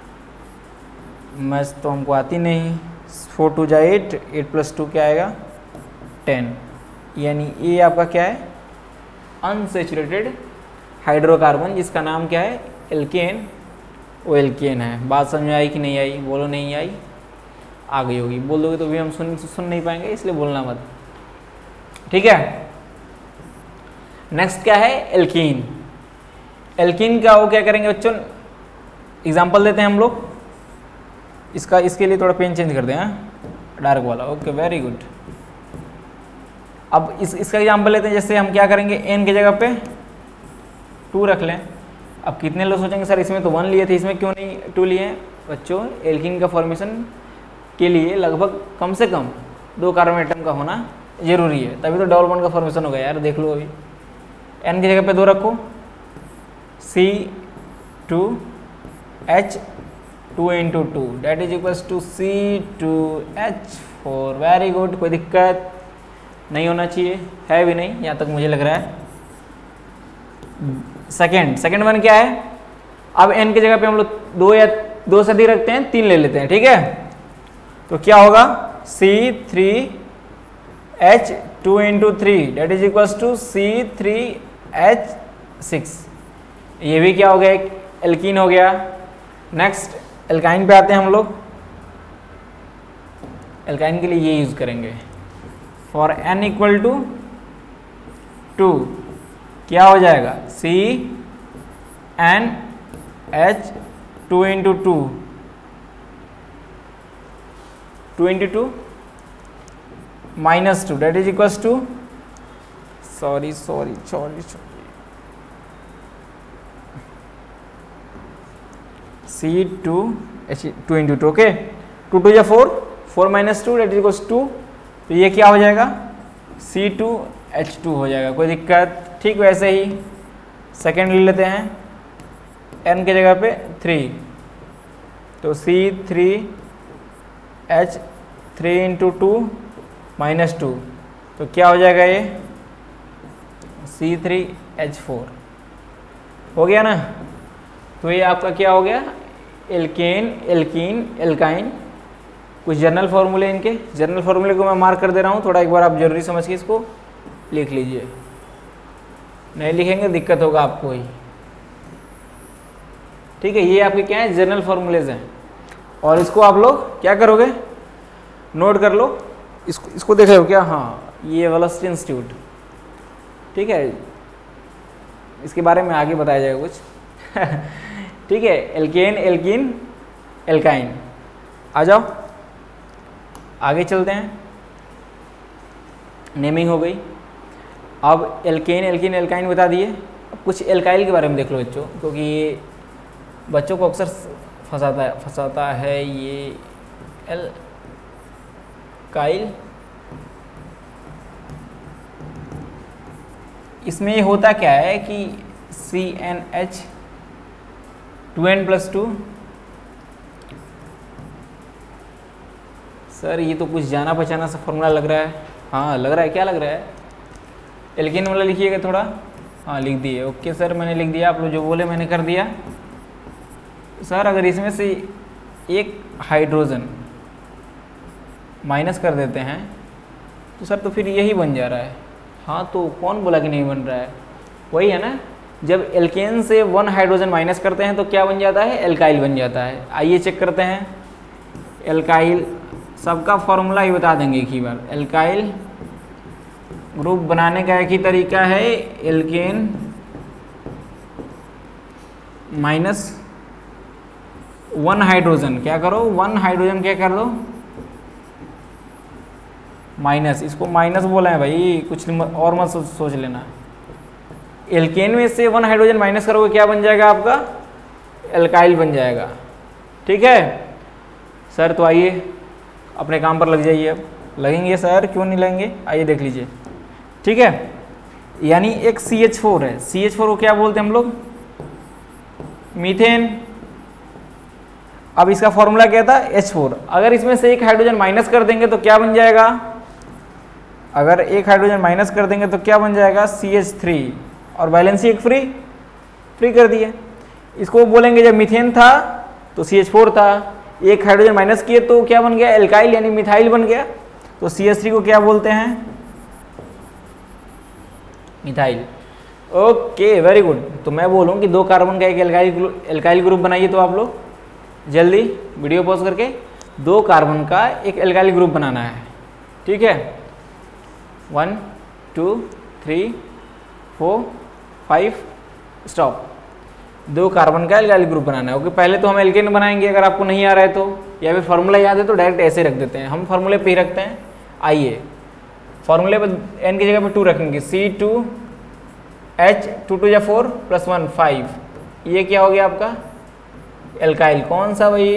मैथ्स तो हमको आती नहीं, फोर टू जा एट, एट प्लस टू क्या आएगा? टेन। यानी ये आपका क्या है, अनसैचुरेटेड हाइड्रोकार्बन, जिसका नाम क्या है, एल्केन, वो एल्केन है। बात समझ में आई कि नहीं आई? बोलो नहीं आई, आ गई होगी। बोल दोगे तो भी हम सुन सुन नहीं पाएंगे, इसलिए बोलना मत, ठीक है। नेक्स्ट क्या है, एल्कीन। एल्कीन का वो क्या करेंगे बच्चों, एग्जाम्पल देते हैं हम लोग इसका। इसके लिए थोड़ा पेन चेंज कर दें, हाँ डार्क वाला, ओके वेरी गुड। अब इस इसका एग्जाम्पल लेते हैं, जैसे हम क्या करेंगे, एन की जगह पे टू रख लें। अब कितने लोग सोचेंगे सर इसमें तो वन लिए थे, इसमें क्यों नहीं टू लिए? बच्चों एल्कीन का फॉर्मेशन के लिए लगभग कम से कम दो कार्बन एटम का होना जरूरी है, तभी तो डबल बॉन्ड का फॉर्मेशन होगा यार। देख लो अभी एन की जगह पे दो रखो, C two H two into two that is equals to C two H four. Very good, कोई दिक्कत नहीं होना चाहिए, है भी नहीं यहाँ तक मुझे लग रहा है। सेकेंड सेकेंड वन क्या है, अब एन की जगह पे हम लोग दो या दो से अधिक रखते हैं, तीन ले लेते हैं, ठीक है। तो क्या होगा, C three H two into three that is equals to C three H six. ये भी क्या हो गया, एक एल्कीन हो गया। नेक्स्ट एल्काइन पे आते हैं हम लोग। एल्काइन के लिए ये यूज करेंगे, for n equal to two क्या हो जाएगा, C n H two into two two into two minus two that is equals to, sorry sorry sorry sorry C two H two into two, okay. Two two या four, four minus two that is equals to, two ये क्या हो जाएगा, सी two H to हो जाएगा, कोई दिक्कत। ठीक वैसे ही सेकेंड ले लेते हैं, एन की जगह पे थ्री, तो C three H three into two minus two, तो क्या हो जाएगा ये, सी थ्री एच फोर हो गया ना। तो ये आपका क्या हो गया, एल्केन, एल्कीन, एल्काइन। कुछ जर्नल फार्मूले इनके, जर्नल फार्मूले को मैं मार्क कर दे रहा हूँ, थोड़ा एक बार आप जरूरी समझ के इसको लिख लीजिए, नहीं लिखेंगे दिक्कत होगा आपको ही, ठीक है। ये आपके क्या है, जर्नल फार्मूलेज हैं, और इसको आप लोग क्या करोगे, नोट कर लो, इसको इसको देख रहे हो क्या, हाँ ये वेलोसिटी इंस्टीट्यूट, ठीक है, इसके बारे में आगे बताया जाएगा कुछ ठीक है। एल्केन, एल्कीन, एल्काइन, आ जाओ आगे चलते हैं। नेमिंग हो गई। अब एल्केन, एल्कीन, एल्काइन बता दिए। अब कुछ एल्काइल के बारे में देख लो बच्चों, क्योंकि ये बच्चों को अक्सर फंसाता है फंसाता है ये एल्काइल। इसमें ये होता क्या है कि C n H two n plus two, sir ये तो कुछ जाना पहचाना सा फॉर्मूला लग रहा है, हाँ लग रहा है, क्या लग रहा है, एल्केन वाला लिखिएगा थोड़ा, हाँ लिख दिए, ओके सर मैंने लिख दिया, आप लोग जो बोले मैंने कर दिया। सर अगर इसमें से एक हाइड्रोजन माइनस कर देते हैं तो सर तो फिर यही बन जा रहा है, हाँ तो कौन बोला कि नहीं बन रहा है, वही है ना, जब एल्केन से वन हाइड्रोजन माइनस करते हैं तो क्या बन जाता है, एल्काइल बन जाता है। आइए चेक करते हैं एल्काइल, सबका फॉर्मूला ही बता देंगे एक ही बार। एल्काइल ग्रुप बनाने का एक ही तरीका है, एल्केन माइनस वन हाइड्रोजन, क्या करो वन हाइड्रोजन क्या कर दो माइनस, इसको माइनस बोला है भाई, कुछ और मत सोच लेना। एल्केन में से वन हाइड्रोजन माइनस करोगे क्या बन जाएगा आपका, एल्काइल बन जाएगा, ठीक है सर। तो आइए अपने काम पर लग जाइए, अब लगेंगे सर क्यों नहीं लगेंगे, आइए देख लीजिए, ठीक है। यानी एक सी एच फोर है, सी एच फोर को क्या बोलते हैं हम लोग, मीथेन। अब इसका फॉर्मूला क्या था, एच फोर। अगर इसमें से एक हाइड्रोजन माइनस कर देंगे तो क्या बन जाएगा, अगर एक हाइड्रोजन माइनस कर देंगे तो क्या बन जाएगा, सी एच थ्री, और वैलेंसी एक फ्री फ्री कर दिए। इसको बोलेंगे जब मीथेन था तो सी एच फोर था, एक हाइड्रोजन माइनस किए तो क्या बन गया, एल्काइल यानी मिथाइल बन गया। तो सी एच थ्री को क्या बोलते हैं, मिथाइल। Okay very good. तो मैं बोलूँ कि दो कार्बन का एक एल्काइल ग्रुप एल्काइल ग्रुप बनाइए, तो आप लोग जल्दी वीडियो पॉज करके दो कार्बन का एक एल्काइल ग्रुप बनाना है, ठीक है। One two three four five stop. दो कार्बन का एल्काइल ग्रुप बनाना है। ओके, पहले तो हम एल्केन बनाएंगे, अगर आपको नहीं आ रहा है तो, या फिर फार्मूला याद है तो डायरेक्ट ऐसे रख देते हैं, हम फार्मूले पे ही रखते हैं। आइए फार्मूले पर एन की जगह पे टू रखेंगे, C two H two two या फोर प्लस वन फाइव। ये क्या हो गया आपका एल्काइल, कौन सा भाई,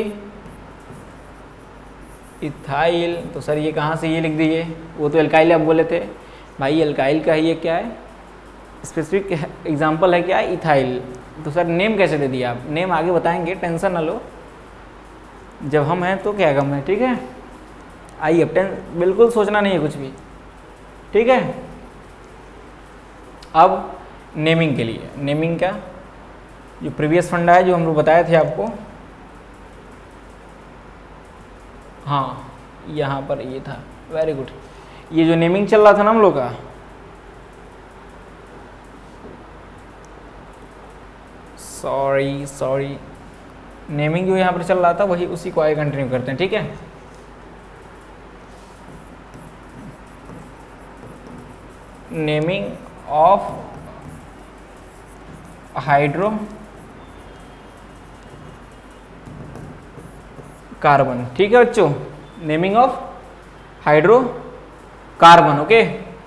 इथाइल। तो सर ये कहाँ से ये लिख दीजिए, वो तो एल्काइल आप बोले थे भाई, एल्काइल का ये क्या है, स्पेसिफिक एग्जांपल है क्या, इथाइल। तो सर नेम कैसे दे दिया आप, नेम आगे बताएंगे, टेंशन ना लो, जब हम हैं तो क्या गम है, ठीक है। आइए अब टें बिल्कुल सोचना नहीं है कुछ भी, ठीक है। अब नेमिंग के लिए, नेमिंग का जो प्रीवियस फंडा है जो हम लोग बताए थे आपको, हाँ यहाँ पर ये था, वेरी गुड। ये जो नेमिंग चल रहा था ना हम लोग का, सॉरी सॉरी नेमिंग जो यहाँ पर चल रहा था वही, उसी को आगे कंटिन्यू करते हैं, ठीक है। नेमिंग ऑफ हाइड्रो कार्बन, ठीक है बच्चों, naming of hydrocarbon. Okay,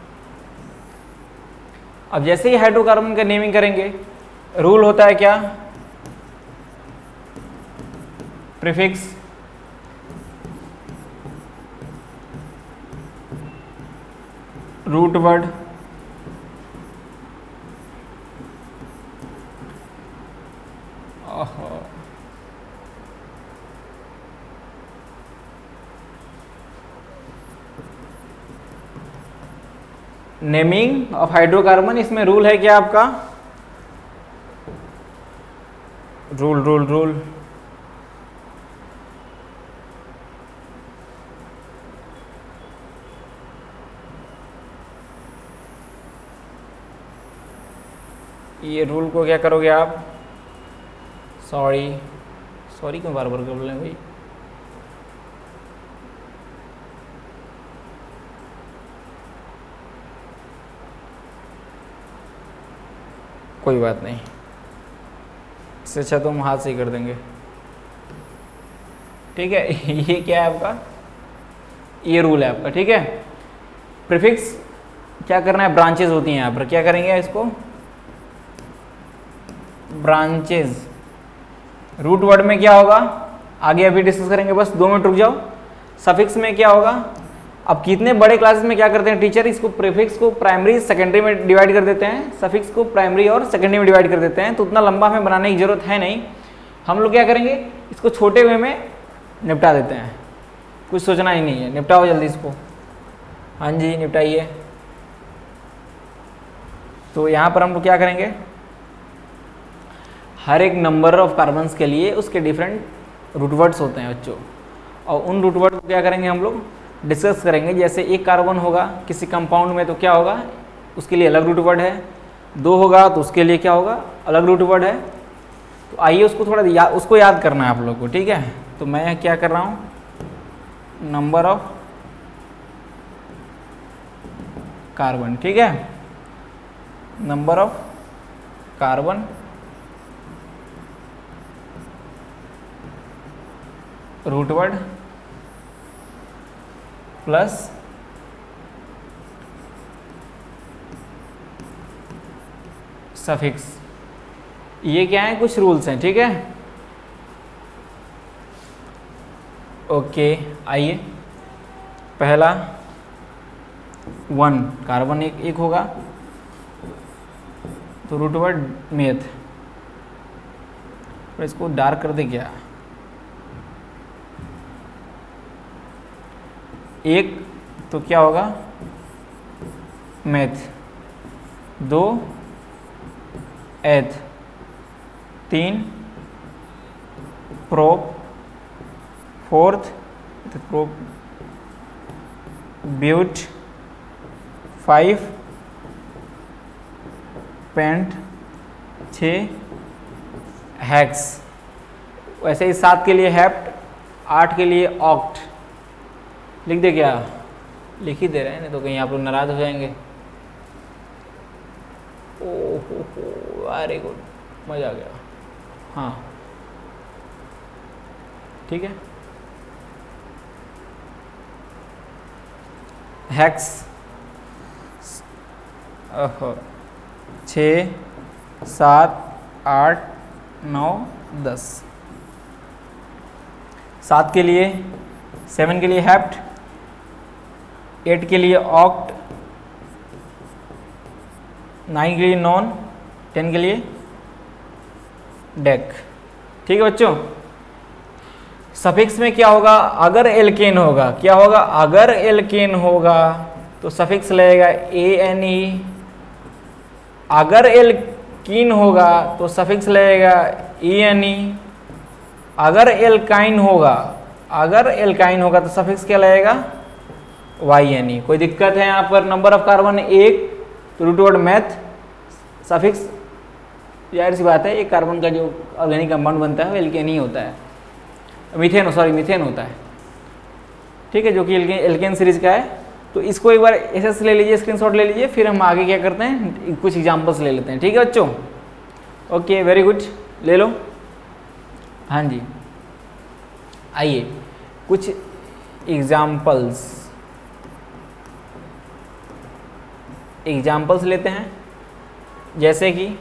अब जैसे ही हाइड्रोकार्बन का नेमिंग करेंगे, रूल होता है क्या, prefix root word naming of hydrocarbon, इसमें रूल है क्या आपका, रूल रूल रूल ये रूल को क्या करोगे आप, सॉरी सॉरी क्यों बार बार बोल रहे हैं भाई, कोई बात नहीं, इससे अच्छा तो हम हाथ से ही कर देंगे, ठीक है। ये क्या है आपका, ये रूल है आपका, ठीक है। प्रीफिक्स क्या करना है, ब्रांचेज होती हैं यहाँ पर, क्या करेंगे इसको, ब्रांचेज। रूट वर्ड में क्या होगा, आगे अभी डिस्कस करेंगे, बस दो मिनट रुक जाओ। सफिक्स में क्या होगा, अब कितने बड़े क्लासेस में क्या करते हैं टीचर, इसको प्रीफिक्स को प्राइमरी सेकेंडरी में डिवाइड कर देते हैं, सफिक्स को प्राइमरी और सेकेंडरी में डिवाइड कर देते हैं, तो उतना लंबा हमें बनाने की जरूरत है नहीं। हम लोग क्या करेंगे, इसको छोटे वे में निपटा देते हैं, कुछ सोचना ही नहीं है, निपटाओ जल्दी इसको। हाँ जी निपटाइए। तो यहाँ पर हम लोग क्या करेंगे, हर एक नंबर ऑफ कार्बन्स के लिए उसके डिफरेंट रूट वर्ड्स होते हैं बच्चों, और उन रूट वर्ड को क्या करेंगे हम लोग डिस्कस करेंगे। जैसे एक कार्बन होगा किसी कंपाउंड में तो क्या होगा, उसके लिए अलग रूट वर्ड है, दो होगा तो उसके लिए क्या होगा, अलग रूट वर्ड है। तो आइए उसको थोड़ा या, उसको याद करना है आप लोग को, ठीक है। तो मैं क्या कर रहा हूँ, नंबर ऑफ कार्बन, ठीक है, number of carbon root word plus suffix, ये क्या है, कुछ रूल्स हैं, ठीक है। ओके आइए, पहला वन, कार्बन एक एक होगा तो रूट वर्ड मेथ, और इसको डार्क कर दे क्या, एक तो क्या होगा मैथ, दो एथ, तीन prop, fourth prop but, five pent, छः हेक्स, वैसे ही सात के लिए हेप्ट, आठ के लिए ऑक्ट। लिख दे क्या? लिख ही दे रहे हैं, नहीं तो कहीं आप लोग नाराज हो जाएंगे। ओहो हो, वेरी गुड, मज़ा आ गया। हाँ ठीक है। हेक्स ओहो, छः, सात, आठ, नौ, दस। सात के लिए, सेवन के लिए हेप्ट, एट के लिए ऑक्ट, नाइन के लिए नॉन, टेन के लिए डेक। ठीक है बच्चों। सफिक्स में क्या होगा? अगर एल्केन होगा, क्या होगा? अगर एल्केन होगा तो सफिक्स लगेगा ए एन ई। अगर एल्कीन होगा तो सफिक्स लगेगा ई एन ई। अगर एल्काइन होगा, अगर एल्काइन होगा तो सफिक्स क्या लगेगा? Y N E. कोई दिक्कत है यहाँ पर? नंबर ऑफ कार्बन एक, तो रूट वर्ड मैथ, सफिक्स जाहिर सी बात है, एक कार्बन का जो ऑर्गेनिक कंपाउंड बनता है वो एल्केन ही होता है। मीथेन, सॉरी मीथेन होता है, ठीक है, जो कि एल्केन सीरीज का है। तो इसको एक बार एसएस ले लीजिए, स्क्रीनशॉट ले लीजिए, फिर हम आगे क्या करते हैं, कुछ एग्जांपल्स ले लेते हैं। ठीक है बच्चों, ओके वेरी गुड, ले लो। हाँ जी, आइए कुछ एग्जांपल्स एग्जांपल्स लेते हैं, जैसे कि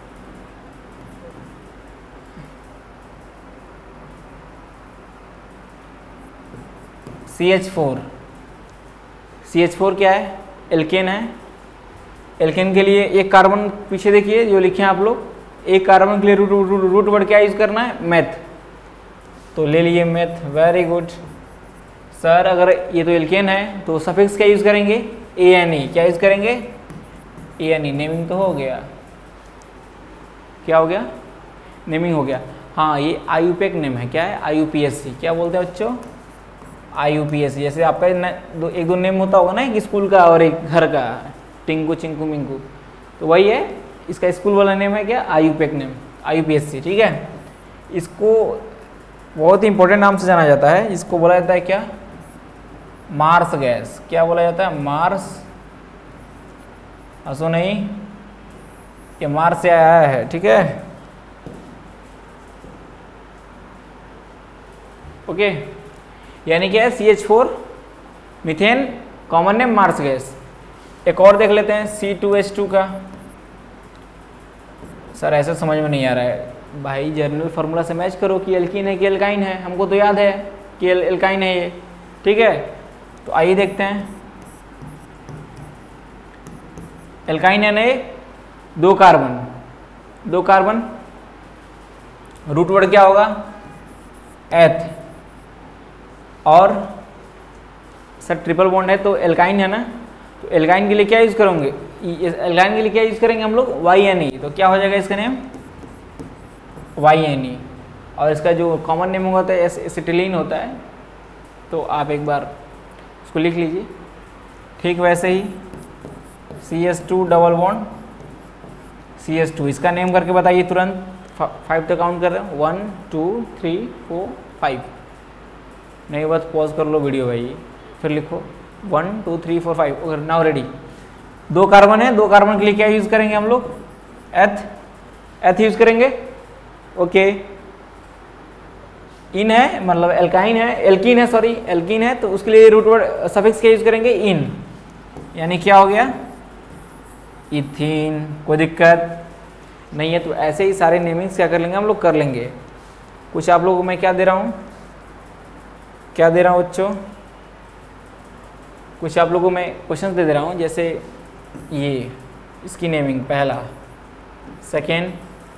C H four. C H four क्या है? एल्केन है। एल्केन के लिए एक कार्बन पीछे देखिए जो लिखे हैं आप लोग, एक कार्बन के लिए रूट रूट रूट वर्ड क्या यूज करना है? मैथ। तो ले लिए मैथ, वेरी गुड सर। अगर ये तो एल्केन है तो सफिक्स क्या यूज करेंगे? A N E. क्या यूज करेंगे? A N E. नेमिंग तो हो गया, क्या हो गया? नेमिंग हो गया। हाँ, ये आयुपेक नेम है। क्या है? I U P S C. क्या बोलते हैं बच्चों? I U P S C. जैसे आपका दो, एक दो नेम होता होगा ना, एक स्कूल का और एक घर का, टिंकू चिंकू मिंकू, तो वही है। इसका स्कूल वाला नेम है क्या? IUPAC name, I U P S C. ठीक है, इसको बहुत ही इंपॉर्टेंट नाम से जाना जाता है। इसको बोला जाता है क्या? Marsh gas. क्या बोला जाता है? मार्स। हंसो नहीं, ये मार्स से आया है। ठीक है, ओके। यानी क्या है? C H four, methane, common name marsh gas. एक और देख लेते हैं, सी टू एच टू का। सर ऐसा समझ में नहीं आ रहा है भाई, जर्नल फार्मूला से मैच करो कि एल्कीन है कि एल्काइन है। हमको तो याद है कि एल, एल्काइन है ये। ठीक है, तो आइए देखते हैं। एल्काइन है नहीं, दो कार्बन, दो कार्बन, रूट वर्ड क्या होगा? एथ। और सर ट्रिपल बॉन्ड है तो एल्काइन है ना, तो एल्काइन के लिए क्या यूज करोगे? एल्काइन के लिए क्या यूज करेंगे हम लोग? Y N E. तो क्या हो जाएगा इसका नेम? वाई एन ई। और इसका जो कॉमन नेम होता है एसिटिलीन होता है। तो आप एक बार उसको लिख लीजिए। ठीक वैसे ही C S two double bond C S two, इसका नेम करके बताइए तुरंत। फाइव तक काउंट कर रहे हो, one two three four five. नहीं बस पॉज कर लो वीडियो भाई, फिर लिखो one two three four five. Now ready. दो कार्बन है, दो कार्बन के लिए क्या यूज करेंगे हम लोग? एथ। एथ यूज करेंगे, ओके। इन है मतलब एल्काइन है, एल्कीन है सॉरी, एल्कीन है, तो उसके लिए रूट वर्ड सफिक्स क्या यूज करेंगे? इन। यानी क्या हो गया? इथीन। कोई दिक्कत नहीं है। तो ऐसे ही सारे नेमिंग्स क्या कर लेंगे हम लोग? कर लेंगे। कुछ आप लोगों को मैं क्या दे रहा हूँ, क्या दे रहा हूँ बच्चों? कुछ आप लोगों को मैं क्वेश्चन दे दे रहा हूँ, जैसे ये इसकी नेमिंग पहला, सेकेंड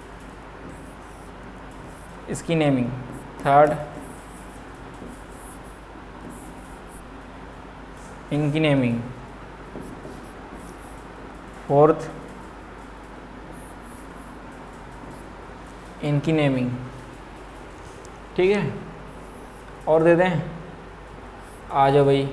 इसकी नेमिंग, थर्ड इनकी नेमिंग, फोर्थ इनकी नेमिंग। ठीक है, और दे दें? आ जाओ भाई।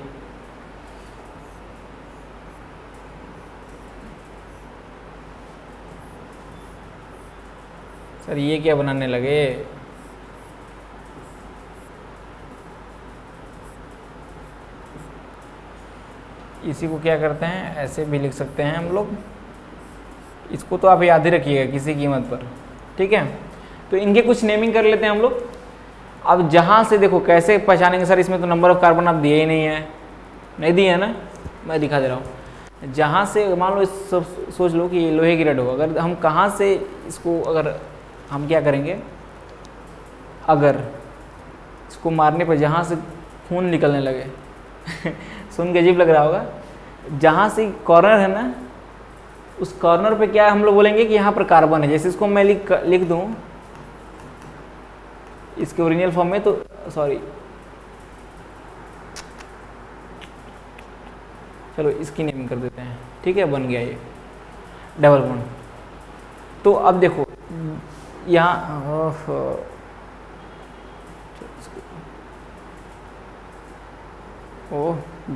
सर ये क्या बनाने लगे? इसी को क्या करते हैं, ऐसे भी लिख सकते हैं हम लोग। इसको तो आप याद ही रखिएगा किसी कीमत पर, ठीक है। तो इनके कुछ नेमिंग कर लेते हैं हम लोग। अब जहाँ से देखो कैसे पहचानेंगे सर, इसमें तो नंबर ऑफ कार्बन आप दिए ही नहीं है, नहीं दिए है ना, मैं दिखा दे रहा हूँ। जहाँ से मान लो इस सब सोच लो कि ये लोहे की रड हो, अगर हम कहाँ से इसको, अगर हम क्या करेंगे, अगर इसको मारने पर जहाँ से खून निकलने लगे सुन के अजीब लग रहा होगा, जहाँ से कॉर्नर है ना, उस कॉर्नर पे क्या हम लोग बोलेंगे कि यहाँ पर कार्बन है। जैसे इसको मैं लिख लिख दूँ इसके ओरिजिनल फॉर्म में, तो सॉरी चलो इसकी नेमिंग कर देते हैं, ठीक है, बन गया ये डबल बॉन्ड। तो अब देखो यहाँ ओ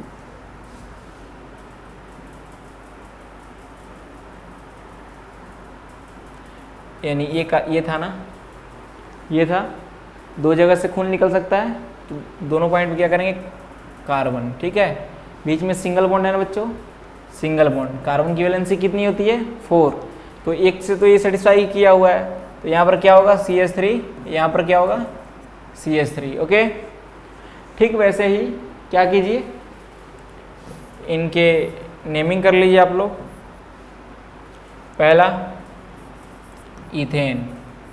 यानी ये का ये था ना, ये था, दो जगह से खून निकल सकता है, तो दोनों पॉइंट पे क्या करेंगे, कार्बन, ठीक है। बीच में सिंगल बॉन्ड है ना बच्चों, सिंगल बॉन्ड, कार्बन की वैलेंसी कितनी होती है, फोर, तो एक से तो ये सेटिस्फाई किया हुआ है, तो यहाँ पर क्या होगा, सी एच थ्री, यहाँ पर क्या होगा, सी एच थ्री, ओके। ठीक वैसे ही क्या कीजिए, इनके नेमिंग कर लीजिए आप लोग। पहला इथेन,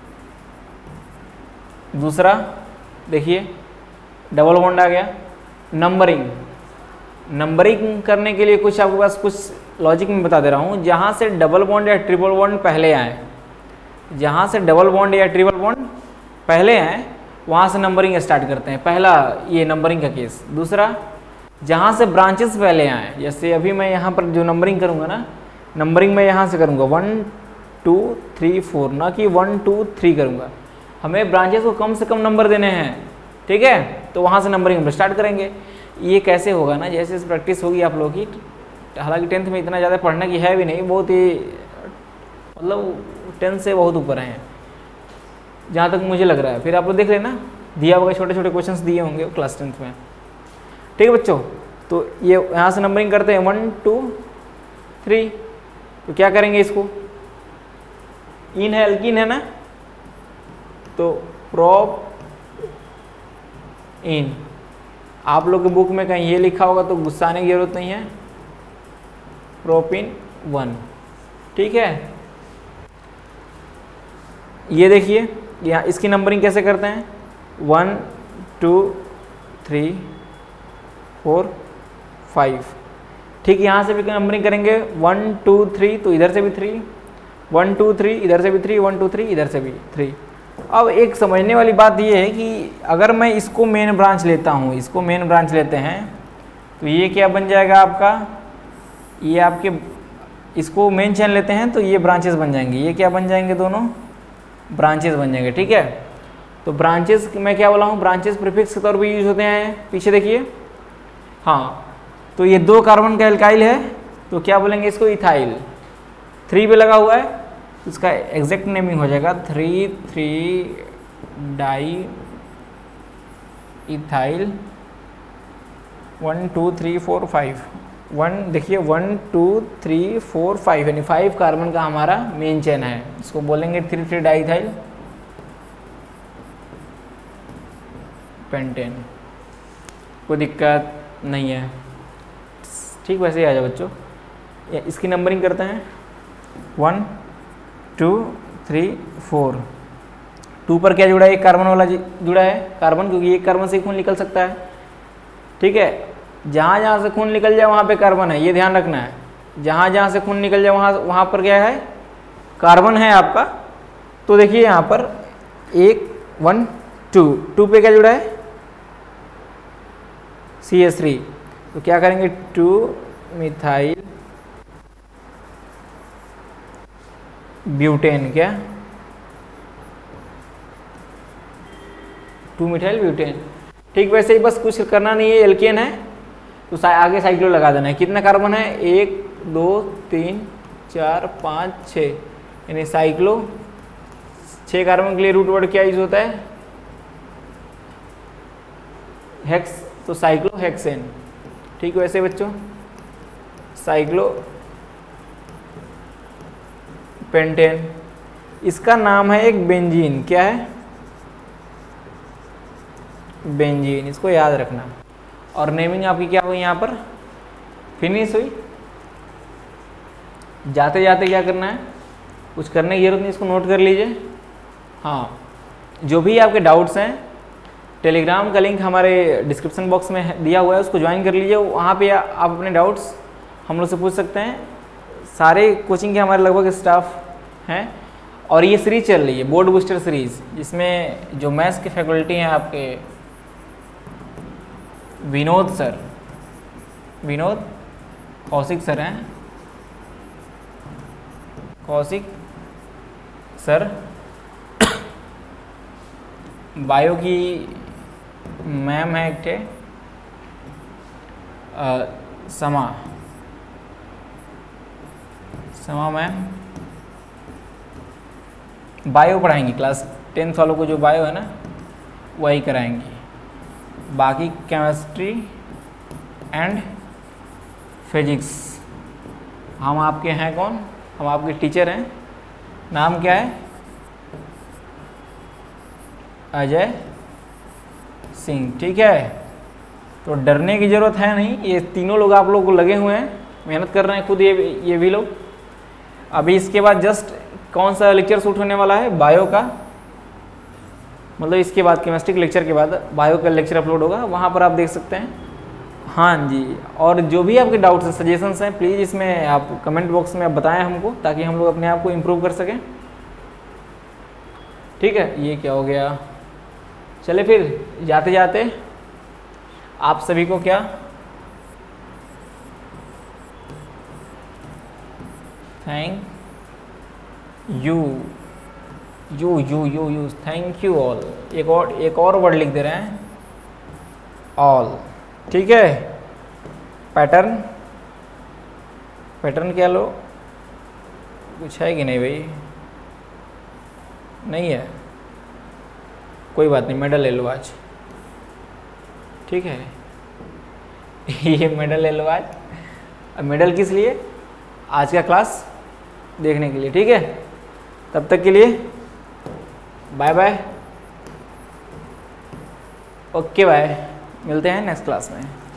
दूसरा देखिए डबल बॉन्ड आ गया। नंबरिंग, नंबरिंग करने के लिए कुछ आपके पास कुछ लॉजिक में बता दे रहा हूँ। जहाँ से डबल बॉन्ड या ट्रिपल बॉन्ड पहले आए, जहाँ से डबल बॉन्ड या ट्रिपल बॉन्ड पहले आए वहाँ से नंबरिंग स्टार्ट करते हैं, पहला ये नंबरिंग का केस। दूसरा, जहाँ से ब्रांचेस पहले आए, जैसे अभी मैं यहाँ पर जो नंबरिंग करूँगा ना, नंबरिंग मैं यहाँ से करूँगा वन टू थ्री फोर, ना कि वन टू थ्री करूँगा। हमें ब्रांचेस को कम से कम नंबर देने हैं, ठीक है, तो वहाँ से नंबरिंग हम स्टार्ट करेंगे। ये कैसे होगा ना, जैसे प्रैक्टिस होगी आप लोगों की, हालांकि टेंथ में इतना ज़्यादा पढ़ने की है भी नहीं, बहुत ही मतलब टेंथ से बहुत ऊपर हैं जहाँ तक मुझे लग रहा है। फिर आप लोग देख लेना, दिया होगा, छोटे छोटे क्वेश्चंस दिए होंगे क्लास टेंथ में, ठीक है बच्चों। तो ये यहाँ से नंबरिंग करते हैं वन टू थ्री, तो क्या करेंगे, इसको इन है, एल्कीन है ना, तो प्रोप इन, आप लोग के बुक में कहीं ये लिखा होगा तो गुस्सा आने की जरूरत नहीं है, प्रोपिन वन, ठीक है। ये देखिए यहाँ इसकी नंबरिंग कैसे करते हैं, one two three four five, ठीक। यहाँ से भी नंबरिंग करेंगे वन टू थ्री, तो इधर से भी थ्री, वन टू थ्री, इधर से भी थ्री, वन टू थ्री, इधर से भी थ्री। अब एक समझने वाली बात ये है कि अगर मैं इसको मेन ब्रांच लेता हूँ, इसको मेन ब्रांच लेते हैं, तो ये क्या बन जाएगा आपका, ये आपके, इसको मेन चेन लेते हैं तो ये ब्रांचेस बन जाएंगे, ये क्या बन जाएंगे, दोनों ब्रांचेस बन जाएंगे, ठीक है। तो ब्रांचेस मैं क्या बोला हूँ, ब्रांचेस प्रीफिक्स के तौर पे यूज होते हैं, पीछे देखिए, हाँ। तो ये दो कार्बन का एल्काइल है, तो क्या बोलेंगे इसको, इथाइल। थ्री पे लगा हुआ है, इसका एग्जैक्ट नेमिंग हो जाएगा three three di ethyl one two three four five, one देखिए one two three four five, यानी फाइव कार्बन का हमारा मेन चेन है, इसको बोलेंगे three three di ethyl pentane. कोई दिक्कत नहीं है, ठीक। वैसे ही आ जाओ बच्चों, इसकी नंबरिंग करते हैं one two three four, two पर क्या जुड़ा है, एक कार्बन वाला जुड़ा है, कार्बन, क्योंकि एक कार्बन से खून निकल सकता है, ठीक है। जहाँ जहाँ से खून निकल जाए वहाँ पे कार्बन है, ये ध्यान रखना है। जहाँ जहाँ से खून निकल जाए वहाँ वहाँ पर क्या है, कार्बन है आपका। तो देखिए यहाँ पर एक वन टू, टू पे क्या जुड़ा है, सी एच थ्री, तो क्या करेंगे, टू मिथाइल ब्यूटेन, क्या टू मिथाइल ब्यूटेन, ठीक। वैसे ही बस कुछ करना नहीं है, एल्केन है तो आगे साइक्लो लगा देना है। कितना कार्बन है, एक दो तीन चार पाँच छः, यानी साइक्लो छः कार्बन के लिए रूट वर्ड क्या यूज होता है? हेक्स, तो साइक्लोहेक्सेन। ठीक है, वैसे बच्चों साइक्लो पेंटेन, इसका नाम है एक बेंजीन। क्या है? बेंजीन, इसको याद रखना। और नेमिंग आपकी क्या हुई यहाँ पर? फिनिश हुई। जाते जाते क्या करना है? कुछ करने की जरूरत नहीं, इसको नोट कर लीजिए। हाँ, जो भी आपके डाउट्स हैं, टेलीग्राम का लिंक हमारे डिस्क्रिप्शन बॉक्स में दिया हुआ है, उसको ज्वाइन कर लीजिए। वहाँ पे आप अपने डाउट्स हम लोग से पूछ सकते हैं। सारे कोचिंग के हमारे लगभग स्टाफ हैं और ये सीरीज चल रही है बोर्ड बूस्टर सीरीज, जिसमें जो मैथ्स के फैकल्टी हैं आपके विनोद सर, विनोद कौशिक सर हैं, कौशिक सर। बायो की मैम है एक थे समा समा मैम, बायो पढ़ाएंगी। क्लास टेंथ वालों को जो बायो है ना वही कराएंगी। बाकी केमिस्ट्री एंड फिजिक्स हम आपके हैं कौन? हम आपके टीचर हैं। नाम क्या है? अजय सिंह। ठीक है, तो डरने की ज़रूरत है नहीं। ये तीनों लोग आप लोगों को लगे हुए हैं, मेहनत कर रहे हैं खुद। ये ये भी लोग अभी इसके बाद जस्ट कौन सा लेक्चर शूट होने वाला है? बायो का, मतलब इसके बाद केमिस्ट्री के लेक्चर के बाद बायो का लेक्चर अपलोड होगा, वहाँ पर आप देख सकते हैं। हाँ जी, और जो भी आपके डाउट्स हैं, सजेशंस हैं, प्लीज़ इसमें आप कमेंट बॉक्स में आप बताएं हमको, ताकि हम लोग अपने आप को इम्प्रूव कर सकें। ठीक है, ये क्या हो गया? चले फिर जाते जाते आप सभी को क्या thank you you you you you thank you all. एक और एक और वर्ड लिख दे रहे हैं, ऑल। ठीक है, पैटर्न, पैटर्न क्या लो? कुछ है कि नहीं भाई? नहीं है, कोई बात नहीं, मेडल ले लो आज। ठीक है ये मेडल ले लो आज। अब मेडल किस लिए? आज का क्लास देखने के लिए। ठीक है, तब तक के लिए बाय बाय, ओके बाय, मिलते हैं नेक्स्ट क्लास में।